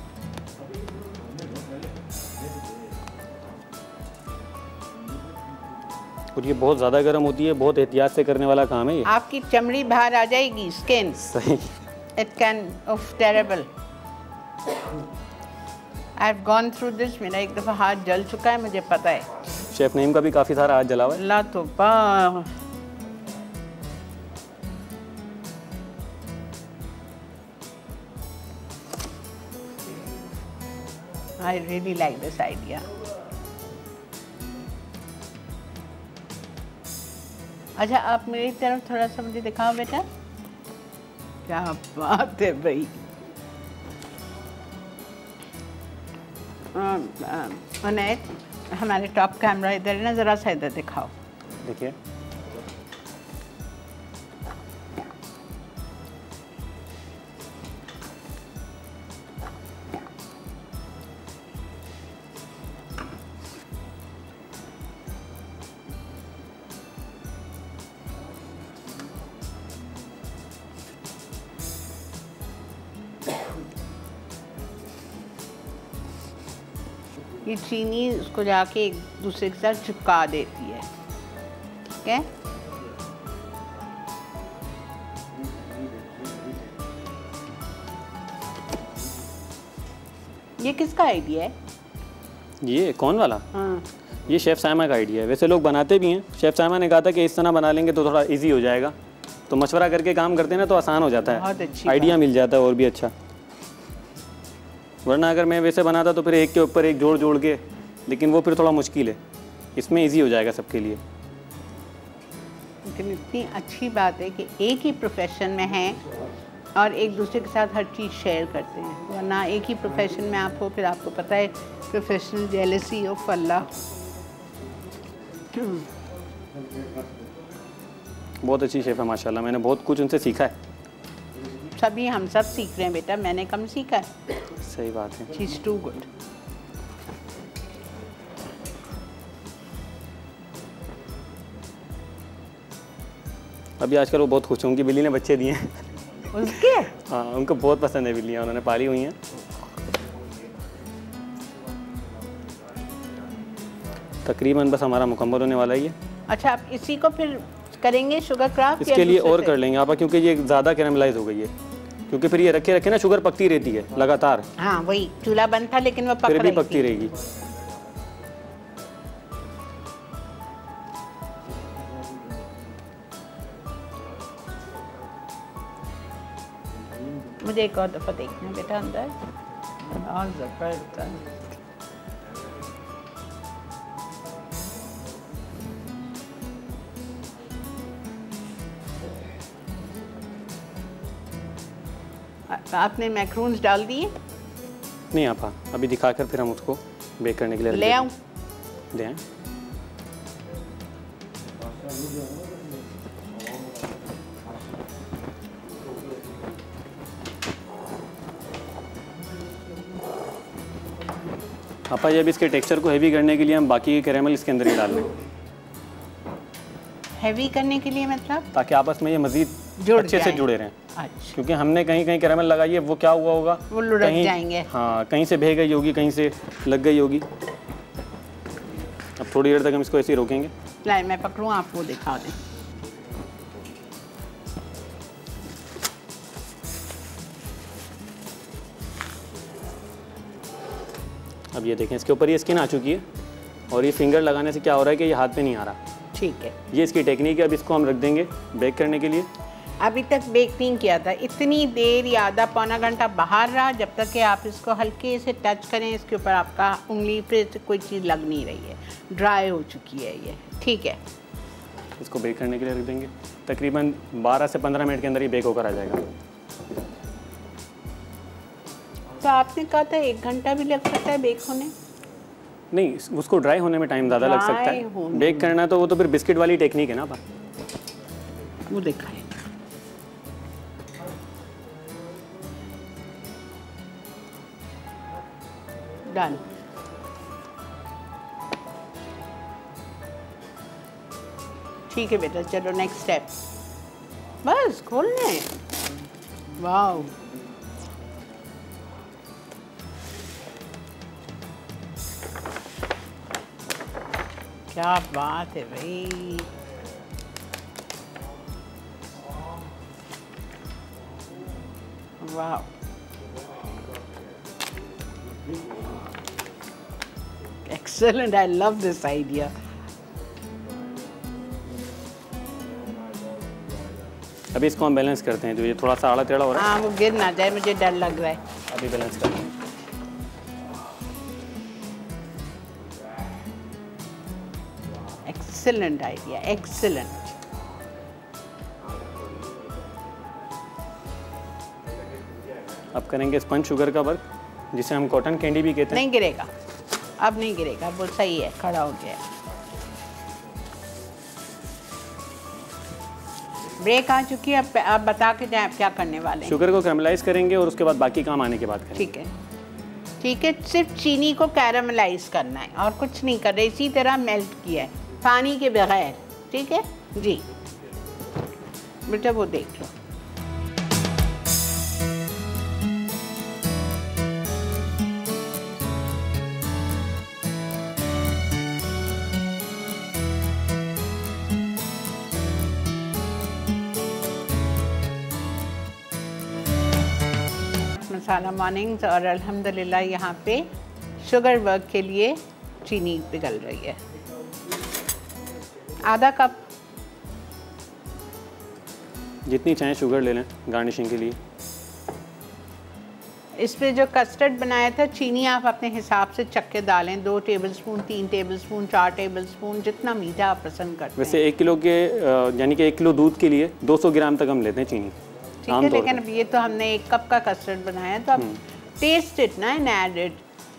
और ये बहुत ज़्यादा गर्म होती है, बहुत एहतियात से करने वाला काम है ये। आपकी चमड़ी बाहर आ जाएगी, स्किन। सही। It can of terrible. I have gone through this. मेरा एक दफ़ा हाथ जल चुका है, मुझे पता है। शेफ नईम का भी काफ़ी सारा हाथ जला हुआ है। अल्लाह तौबा। I really like this idea. अच्छा, आप मेरी तरफ थोड़ा सा मुझे दिखाओ बेटा। क्या बात है भाई। उन्हें हमारे टॉप कैमरा इधर है ना, ज़रा सा इधर दिखाओ। देखिए, ये चीनी उसको जाके एक दूसरे के साथ चिपका देती है। ठीक है, ये किसका आइडिया है? ये कौन वाला? हाँ, ये शेफ़ साइमा का आइडिया है। वैसे लोग बनाते भी हैं, शेफ़ साइमा ने कहा था कि इस तरह बना लेंगे तो थोड़ा इजी हो जाएगा। तो मशवरा करके काम करते हैं ना तो आसान हो जाता बहुत है, अच्छी आइडिया मिल जाता है और भी अच्छा। वरना अगर मैं वैसे बनाता तो फिर एक के ऊपर एक जोड़ जोड़ के, लेकिन वो फिर थोड़ा मुश्किल है। इसमें इजी हो जाएगा सबके लिए। लेकिन इतनी अच्छी बात है कि एक ही प्रोफेशन में हैं और एक दूसरे के साथ हर चीज़ शेयर करते हैं। वरना एक ही प्रोफेशन में आप हो, फिर आपको पता है प्रोफेशनल जेलसी ऑफ अल्लाह। बहुत अच्छी शेफ़ है माशाल्लाह, मैंने बहुत कुछ उनसे सीखा है। सभी हम सब सीख रहे हैं बेटा, मैंने कम सीखा है। सही बात है। She is too good. अभी आजकल वो बहुत खुश हैं, उनकी बिल्ली ने बच्चे दिए हैं। उसके? हाँ, उनको बहुत पसंद है बिल्लियाँ, उन्होंने पाली हुई हैं। तकरीबन बस हमारा मुकम्मल होने वाला ही है। अच्छा, आप इसी को फिर करेंगे शुगर क्राफ्ट? इसके लिए और कर लेंगे आप, क्योंकि ये ज़्यादा कैरामलाइज हो गई है। क्योंकि फिर ये रखे रखे ना शुगर पकती रहती है लगातार। हाँ, वही चूल्हा बंद था लेकिन वो फिर भी पकती रहेगी। मुझे एक और दफ़ा देखना है बेटा अंदर। और ज़बरदस्त। आपने मैक्रोन्स डाल दिए? नहीं आपा, अभी दिखाकर फिर हम उसको बेक करने के लिए ले आऊँ? ले आएँ। आपा, ये भी इसके टेक्सचर को हेवी करने के लिए हम बाकी के कैरेमल इसके अंदर ही डाल लें। हेवी करने के लिए मतलब? ताकि आपस में ये मज़ीद अच्छे से जुड़े रहें। अच्छा, क्योंकि हमने कहीं कहीं कैरेमल लगाई है, वो क्या हुआ होगा, वो लुढ़क जाएंगे। हाँ, कहीं से बह गई होगी, कहीं से लग गई होगी। अब थोड़ी देर तक हम इसको ऐसे ही रोकेंगे। लाए मैं पकड़ूँ, आप वो दिखा दें। अब ये देखें, इसके ऊपर ये स्किन आ चुकी है और ये फिंगर लगाने से क्या हो रहा है कि ये हाथ पे नहीं आ रहा। ठीक है, ये इसकी टेक्निक है। अब इसको हम रख देंगे बेक करने के लिए। अभी तक बेक नहीं किया था, इतनी देर या आधा पौना घंटा बाहर रहा जब तक कि आप इसको हल्के से टच करें, इसके ऊपर आपका उंगली पे कोई चीज़ लग नहीं रही है, ड्राई हो चुकी है ये। ठीक है, इसको बेक करने के लिए रख देंगे। तकरीबन 12 से 15 मिनट के अंदर ये बेक होकर आ जाएगा। तो आपने कहा था 1 घंटा भी लग सकता है बेक होने? नहीं, उसको ड्राई होने में टाइम ज़्यादा लग सकता है। बेक करना तो वो तो फिर बिस्किट वाली टेक्निक है ना। वो दिखाएं। डन। ठीक है बेटा, चलो नेक्स्ट स्टेप। बस खोलना है। वाह, क्या बात है भाई। वाह, excellent, I love this idea. अभी इसको हम बैलेंस करते हैं। जो ये थोड़ा सा आड़ा टेढ़ा हो रहा है, हाँ, वो गिर ना जाए, मुझे डर लग रहा है। अभी बैलेंस करते हैं। Excellent idea, excellent. अब करेंगे स्पंज शुगर का वर्क, जिसे हम कॉटन कैंडी भी कहते हैं। नहीं गिरेगा, अब नहीं गिरेगा, वो सही है, खड़ा हो गया। ब्रेक आ चुकी है। अब आप बता के जाएं आप क्या करने वाले हैं। शुगर को कैरमलाइज करेंगे और उसके बाद बाकी काम आने के बाद करेंगे। ठीक है, ठीक है, सिर्फ चीनी को कैरमलाइज करना है और कुछ नहीं कर रहे, इसी तरह मेल्ट किया है, पानी के बगैर। ठीक है जी बेटा, वो देख लो। मसाला मॉर्निंग्स, और अल्हम्दुलिल्लाह यहाँ पे शुगर वर्क के लिए चीनी पिघल रही है। आधा कप, जितनी चाहें शुगर ले लें गार्निशिंग के लिए। इस पे जो कस्टर्ड बनाया था, चीनी आप अपने हिसाब से चक्के डालें, 2 टेबलस्पून, 3 टेबलस्पून, 4 टेबलस्पून, जितना मीठा आप पसंद करते हैं। वैसे 1 किलो के यानी कि 1 किलो दूध के लिए 200 ग्राम तक हम लेते हैं चीनी। ठीक है, लेकिन अब ये तो हमने 1 कप का कस्टर्ड बनाया, तो अब टेस्ट इट ना एंड ऐड इट।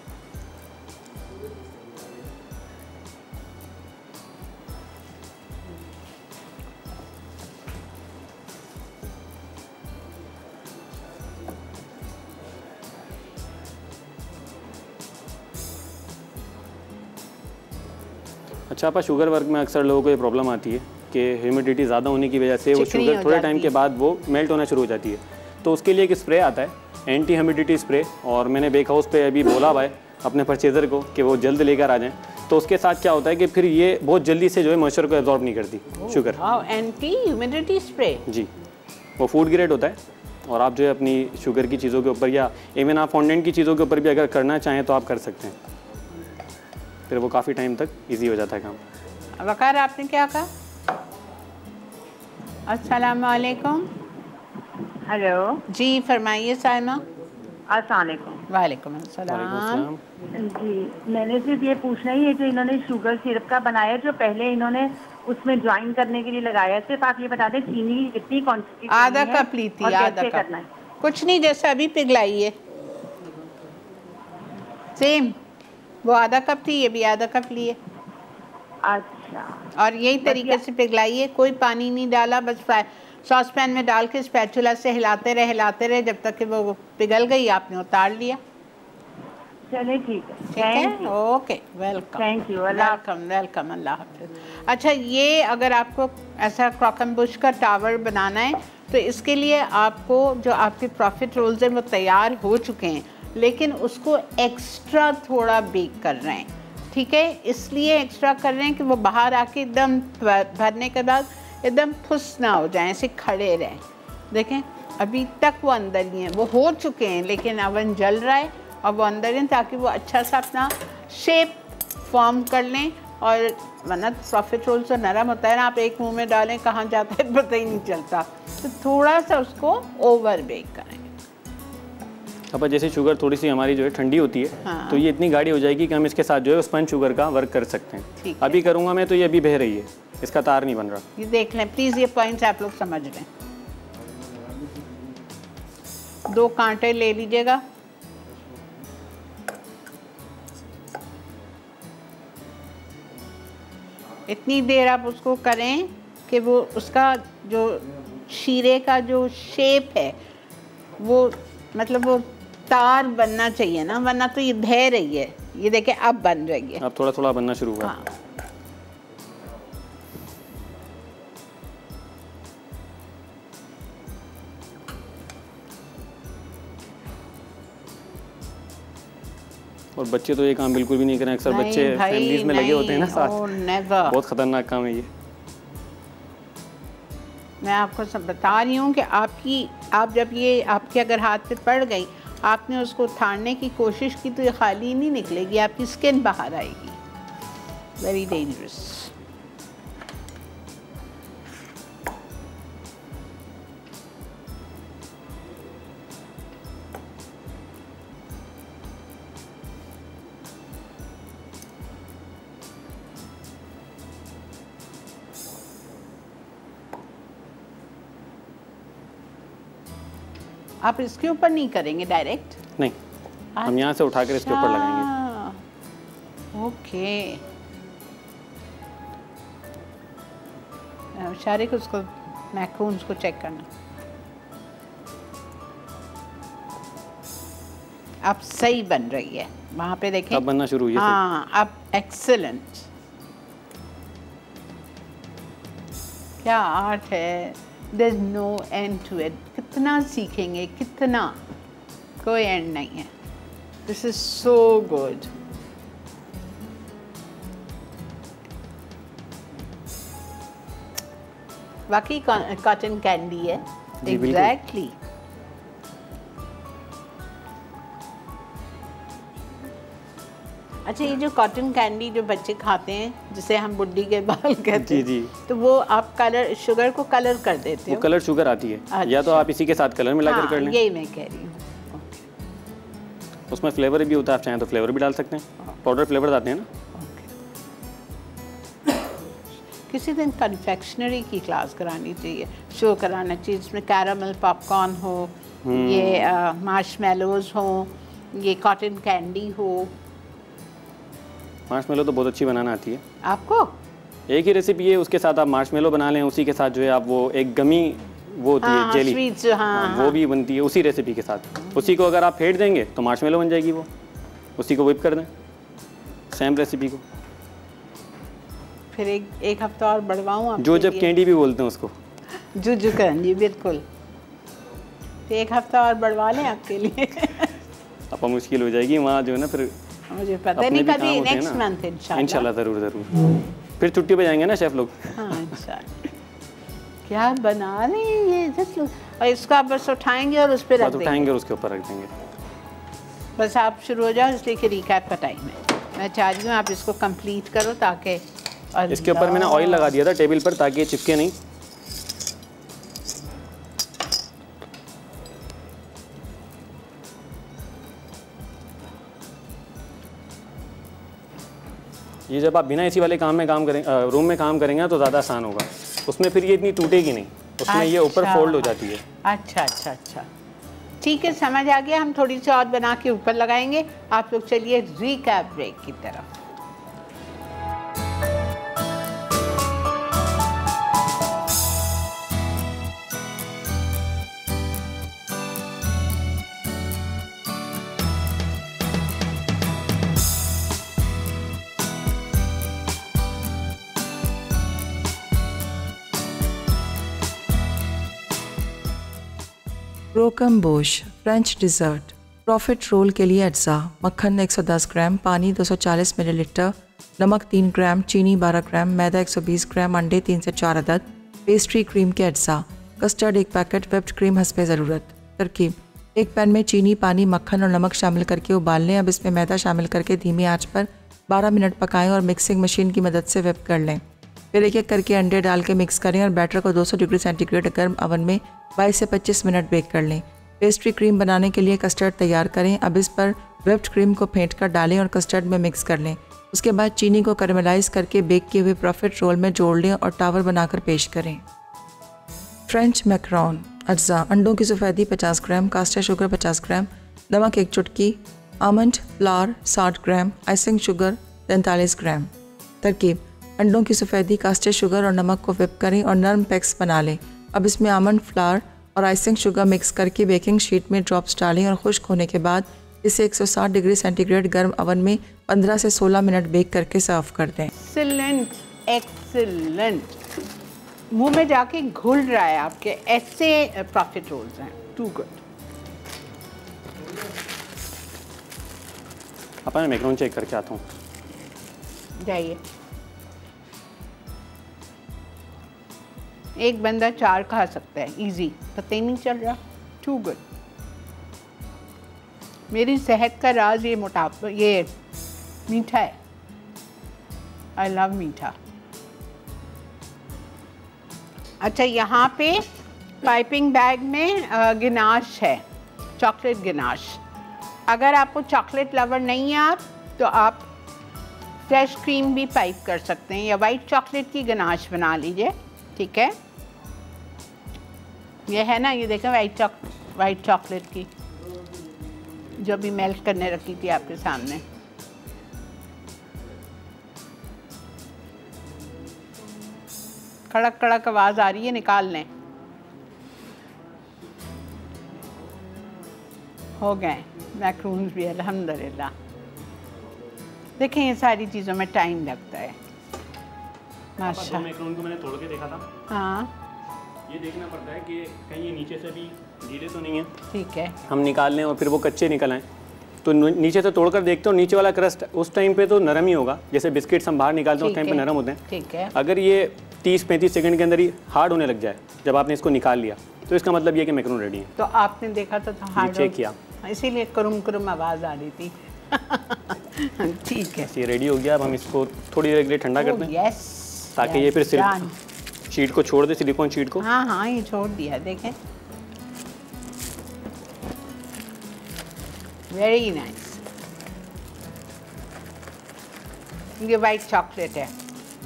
अच्छा आपा, शुगर वर्क में अक्सर लोगों को ये प्रॉब्लम आती है कि ह्यूमिडिटी ज़्यादा होने की वजह से वो शुगर थोड़े टाइम के बाद वो मेल्ट होना शुरू हो जाती है। तो उसके लिए एक स्प्रे आता है, एंटी ह्यूमिडिटी स्प्रे, और मैंने बेक हाउस पे अभी बोला हुआ है अपने परचेज़र को कि वो जल्द लेकर आ जाएं। तो उसके साथ क्या होता है कि फिर ये बहुत जल्दी से जो है मॉइस्चर को एब्जॉर्ब नहीं करती शुगर। एंटी ह्यूमिडिटी स्प्रे जी, वो फूड ग्रेड होता है, और आप जो है अपनी शुगर की चीज़ों के ऊपर या इवन आप फॉन्डेंट की चीज़ों के ऊपर भी अगर करना चाहें तो आप कर सकते हैं। फिर वो काफ़ी टाइम तक ईजी हो जाता है काम। वकार, आपने क्या कहा? अस्सलाम वालेकुम। हेलो जी फरमाइए साइमा। अस्सलाम वालेकुम। वालेकुम अस्सलाम। जी, मैंने सिर्फ ये पूछना ही है, जो इन्होंने शुगर सिरप का बनाया, जो पहले इन्होंने उसमें ज्वाइन करने के लिए लगाया, सिर्फ आप ये बता दें चीनी की कितनी क्वांटिटी? आधा कप ली थी, आधा कप। करना है? कुछ नहीं, जैसा अभी पिघलाई है सेम, वो आधा कप थी, ये भी आधा कप लिए। अच्छा, और यही तरीके से पिघलाइए, कोई पानी नहीं डाला, बस सॉस पैन में डाल के स्पैचुला से हिलाते रहे जब तक कि वो पिघल गई, आपने उतार लिया। चलिए ठीक है, ठीक है, okay, welcome. Thank you, welcome welcome, अल्लाह हाफ़िज़। अच्छा, ये अगर आपको ऐसा क्रॉकम्बुश का टावर बनाना है तो इसके लिए आपको जो आपके प्रॉफिट रोल्स हैं वो तैयार हो चुके हैं, लेकिन उसको एक्स्ट्रा थोड़ा बेक कर रहे हैं। ठीक है, इसलिए एक्स्ट्रा कर रहे हैं कि वो बाहर आके एकदम भरने के बाद एकदम फुस ना हो जाए, ऐसे खड़े रहें। देखें अभी तक वो अंदर ही हैं, वो हो चुके हैं, लेकिन अवन जल रहा है और वो अंदर दें ताकि वो अच्छा सा अपना शेप फॉर्म कर लें। और वरना प्रॉफिट रोल तो नरम होता है ना, आप एक मुंह में डालें कहाँ जाता है पता ही नहीं चलता। तो थोड़ा सा उसको ओवर बेक करें। अब जैसे शुगर थोड़ी सी हमारी जो है ठंडी होती है, हाँ। तो ये इतनी गाढ़ी हो जाएगी कि हम इसके साथ जो है स्पंज शुगर का वर्क कर सकते हैं। ठीक है। अभी करूँगा मैं तो ये अभी बह रही है, इसका तार नहीं बन रहा। ये देख लें प्लीज़, ये पॉइंट्स आप लोग समझ लें। 2 कांटे ले लीजिएगा। इतनी देर आप उसको करें कि वो उसका जो शीरे का जो शेप है वो मतलब वो तार बनना चाहिए ना, वरना तो ये बह रही है। ये देखें अब बन रही है, अब थोड़ा थोड़ा बनना शुरू हुआ। हाँ। और बच्चे तो ये काम बिल्कुल भी नहीं करें, अक्सर बच्चे फैमिलीज में लगे होते हैं ना साथ। बहुत खतरनाक काम है ये। मैं आपको सब बता रही हूँ कि आप जब ये आपके अगर हाथ पे पड़ गई, आपने उसको उठाने की कोशिश की तो ये खाली नहीं निकलेगी, आपकी स्किन बाहर आएगी। Very dangerous. आप इसके ऊपर नहीं करेंगे डायरेक्ट? नहीं, हम यहाँ से उठाकर इसके ऊपर लगाएंगे। ओके। शारिक उसको मैक्रोन्स को चेक करना। अब सही बन रही है, वहाँ पे देखें। अब बनना शुरू हुई है। हाँ, अब एक्सीलेंट। क्या आर्ट है, there's no end to it। कितना सीखेंगे, कितना, कोई एंड नहीं है। This is so good। वाकई कॉटन कैंडी है। एग्जैक्टली। अच्छा, ये जो कॉटन कैंडी जो बच्चे खाते हैं जिसे हम बुड्ढी के बाल कहते हैं, जी। तो वो आप कलर शुगर को कलर कर देते हो? वो कलर शुगर आती है। अच्छा। या तो आप इसी के साथ कलर मिलाकर कर लें। यही मैं कह रही हूँ। उसमें फ्लेवर भी होता है, आप चाहें तो फ्लेवर भी डाल सकते हैं। पाउडर फ्लेवर आते हैं ना। किसी दिन कन्फेक्शनरी की क्लास करानी चाहिए, शो कराना चाहिए जिसमें कैरामल पॉपकॉर्न हो, ये मार्शमेलोज हो, ये कॉटन कैंडी हो। मार्शमेलो तो बहुत अच्छी बनाना आती है आपको। एक ही रेसिपी है, उसके साथ आप मार्शमेलो बना लें, उसी के साथ जो है आप वो एक गमी वो होती है जेली, स्वीट्स, वो भी बनती है उसी रेसिपी के साथ। उसी को अगर आप फेंट देंगे तो मार्शमेलो बन जाएगी वो। उसी को व्हिप कर दें, सेम रेसिपी को। फिर एक हफ्ता और बढ़वाऊँ आप? जो जब कैंडी भी बोलते हैं उसको। जुजू कैंडी, बिल्कुल। तो एक हफ्ता और बढ़वा लें आपके लिए। अब मुश्किल हो जाएगी वहाँ जो है ना, फिर मुझे पता नहीं, कभी नेक्स्ट मंथ इंशाल्लाह ज़रूर। फिर छुट्टी पे जाएंगे ना शेफ लोग। हाँ इंशाल्लाह। क्या बना रहे हैं ये जस्ट लोग। और इसको आप बस उठाएंगे और उस पर रख देंगे। उठाएंगे और उसके ऊपर रख देंगे। बस आप शुरू हो जाओ, इसलिए कि रिकैप का टाइम है। मैं चाह रही हूँ आप इसको कंप्लीट करो ताकि। इसके ऊपर मैंने ऑयल लगा दिया था टेबल पर ताकि ये चिपके नहीं। ये जब आप बिना एसी वाले रूम में काम करेंगे तो ज़्यादा आसान होगा। उसमें फिर ये इतनी टूटेगी नहीं, उसमें ये ऊपर फोल्ड हो जाती है। अच्छा। ठीक है, समझ आ गया। हम थोड़ी सी और बना के ऊपर लगाएंगे। आप लोग चलिए रिकैप ब्रेक की तरफ। Croquembouche French dessert. Profiterole के लिए अज्जा: मक्खन 110 ग्राम, पानी 240 मिलीलीटर, नमक 3 ग्राम, चीनी 12 ग्राम, मैदा 120 ग्राम, अंडे 3 से 4 अदद, पेस्ट्री क्रीम के अज्जा, कस्टर्ड 1 पैकेट, व्हिप्ड क्रीम हस्बे ज़रूरत। तरकीब: एक पैन में चीनी, पानी, मक्खन और नमक शामिल करके उबाल लें। अब इसमें मैदा शामिल करके धीमी आंच पर 12 मिनट पकाएं और मिक्सिंग मशीन की मदद से व्हिप कर लें। फिर एक एक करके अंडे डाल के मिक्स करें और बैटर को 200 डिग्री सेंटीग्रेड गर्म अवन में 22 से 25 मिनट बेक कर लें। पेस्ट्री क्रीम बनाने के लिए कस्टर्ड तैयार करें। अब इस पर व्हिप्ड क्रीम को फेंट कर डालें और कस्टर्ड में मिक्स कर लें। उसके बाद चीनी को कैरेमलाइज करके बेक किए हुए प्रॉफिट रोल में जोड़ लें और टावर बनाकर पेश करें। French macaron. अज्जा: अंडों की सफ़ेदी 50 ग्राम, कास्टर शुगर 50 ग्राम, नमक 1 चुटकी, almond flour 60 gram, icing sugar 43 gram. तरकीब: अंडों की सफ़ेदी, कास्टर शुगर और नमक को व्हिप करें और नरम पैक्स बना लें। अब इसमें आमंड फ्लावर और आइसिंग शुगर मिक्स करके बेकिंग शीट में ड्रॉप्स डालें और खुश्क होने के बाद इसे 160 डिग्री सेंटीग्रेड गर्म अवन में 15 से 16 मिनट बेक करके सर्व कर दें। Excellent, excellent. मुंह में जाके घुल रहा है आपके, ऐसे प्रॉफिट रोल्स हैं। Too good. आपा मैं मैकरोन चेक करके आता हूँ। जाइए। एक बंदा 4 खा सकता है इजी, पता ही नहीं चल रहा। Too good. मेरी सेहत का राज ये मोटापा, ये मीठा है। आई लव मीठा। अच्छा, यहाँ पे पाइपिंग बैग में गिनाश है, चॉकलेट गिनाश। अगर आपको चॉकलेट लवर नहीं है आप, तो आप फ्रेश क्रीम भी पाइप कर सकते हैं या वाइट चॉकलेट की गिनाश बना लीजिए। ठीक है, ये है ना, ये देखें वाइट चॉकलेट की, जो भी मेल्ट करने रखी थी आपके सामने। कड़क कड़क आवाज़ आ रही है, निकाल लें। हो गए मैक्रून्स भी अल्हम्दुलिल्लाह। देखें, ये सारी चीज़ों में टाइम लगता है। माशा। मैक्रोन को मैंने तोड़ के देखा था। हाँ, ये देखना पड़ता है कि कहीं ये नीचे से भी गीले तो नहीं है। ठीक है। हम निकाल लें और फिर वो कच्चे निकल आएँ तो नीचे से तोड़कर देखते हो, नीचे वाला क्रस्ट उस टाइम पे तो नरम ही होगा। जैसे बिस्किट्स हम बाहर निकालते हैं उस टाइम पे नरम होते हैं। ठीक है। अगर ये 30-35 सेकंड के अंदर ही हार्ड होने लग जाए जब आपने इसको निकाल लिया, तो इसका मतलब ये कि मैक्रोन रेडी है। तो आपने देखा तो हार्ड चेक किया, इसीलिए कुरुम कुरुम आवाज़ आ रही थी। ठीक है, ये रेडी हो गया। अब हम इसको थोड़ी देर के लिए ठंडा कर दें, यस, ताकि ये फिर शीट को छोड़ दे, सिलिकॉन शीट को। हाँ हाँ, ये छोड़ दिया। देखें, वेरी नाइस। ये वाइट चॉकलेट है।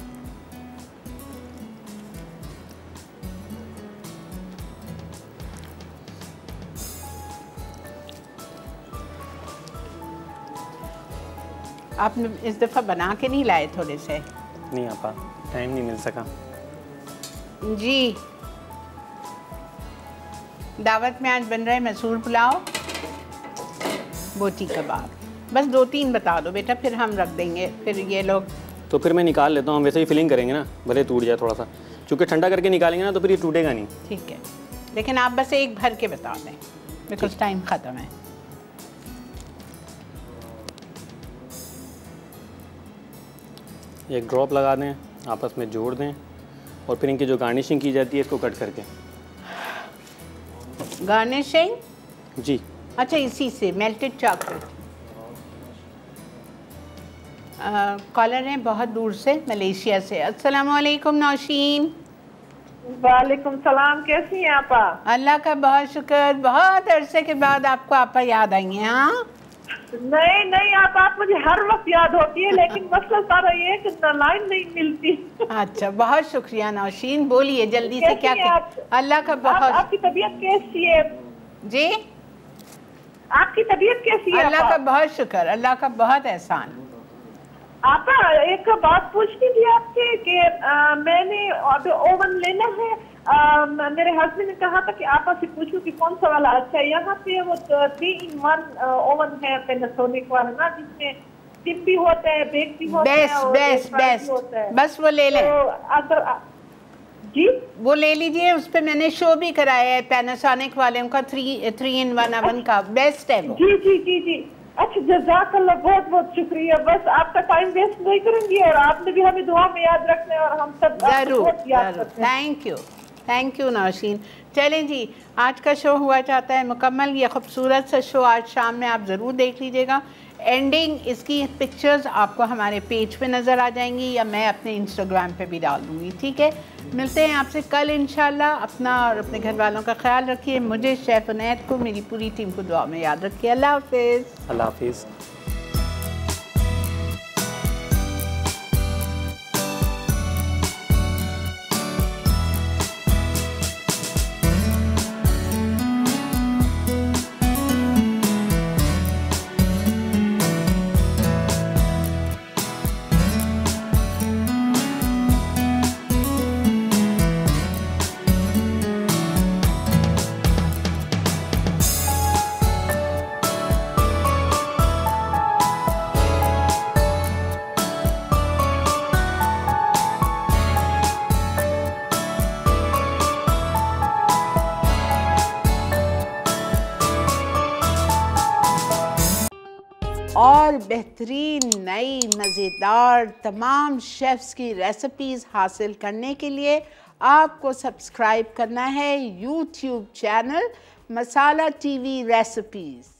आपने इस दफ़ा बना के नहीं लाए थोड़े से? नहीं आपा, टाइम नहीं मिल सका जी। दावत में आज बन रहा है मसूर पुलाव, बोटी कबाब। बस 2-3 बता दो बेटा, फिर हम रख देंगे। फिर ये लोग तो फिर मैं निकाल लेता हूँ। हम वैसे ही फिलिंग करेंगे ना, भले टूट जाए थोड़ा सा, क्योंकि ठंडा करके निकालेंगे ना तो फिर ये टूटेगा नहीं। ठीक है, लेकिन आप बस एक भर के बता दें, बिकॉज टाइम ख़त्म है। एक ड्रॉप लगा दें, आपस में जोड़ दें और फिर इनकी जो गार्निशिंग की जाती है इसको कट करके। गार्निशिंग जी, अच्छा, इसी से मेल्टेड चॉकलेट। कॉलर हैं बहुत दूर से, मलेशिया से। अस्सलाम वालेकुम नौशीन। वालेकुम सलाम, कैसी हैं आपा? अल्लाह का बहुत शुक्र, बहुत अरसे के बाद आपको आपा याद आई हैं। हाँ, नहीं नहीं आप मुझे हर वक्त याद होती है, लेकिन मसला सारा ये है कि लाइन नहीं मिलती। अच्छा, बहुत शुक्रिया नौशीन, बोलिए जल्दी से क्या अल्लाह का बहुत। आपकी तबीयत कैसी है जी? आपकी तबीयत कैसी है? अल्लाह का बहुत शुक्र, अल्लाह का बहुत एहसान। आपा एक बात पूछनी थी आपसे कि मैंने ओवन लेना है। मेरे हस्बैंड ने कहा था कि आपा से पूछूं कि कौन सा वाला अच्छा है। यहाँ पे वो 3-in-1 ओवन है पैनासोनिक वाला ना, जिसमें स्टीम भी होता है, बेक भी होता है और बेस्ट होता है। बस वो ले लें। तो अगर जी वो ले लीजिए, उस पर मैंने शो भी कराया है पैनासोनिक वाले का, 3-in-1 ओवन का बेस्ट है वो। जी जी जी जी, अच्छा जज़ाकल्लाह, बहुत बहुत शुक्रिया। बस आपका टाइम वेस्ट नहीं करेंगी और आपने भी हमें दुआ में याद रखना है और हम सब जरूर। Thank you, thank you Nausheen. चलें जी, आज का शो हुआ चाहता है मुकम्मल। ये खूबसूरत सा शो आज शाम में आप ज़रूर देख लीजिएगा। एंडिंग इसकी पिक्चर्स आपको हमारे पेज पे नज़र आ जाएंगी या मैं अपने इंस्टाग्राम पे भी डाल दूँगी, ठीक है। मिलते हैं आपसे कल इंशाल्लाह। अपना और अपने घर वालों का ख्याल रखिए। मुझे शेफ़ उनैद को, मेरी पूरी टीम को दुआ में याद रखिए। अल्लाह हाफिज़। अल्लाह हाफिज़। और बेहतरीन नई मज़ेदार तमाम शेफ़्स की रेसिपीज़ हासिल करने के लिए आपको सब्सक्राइब करना है YouTube channel Masala TV recipes.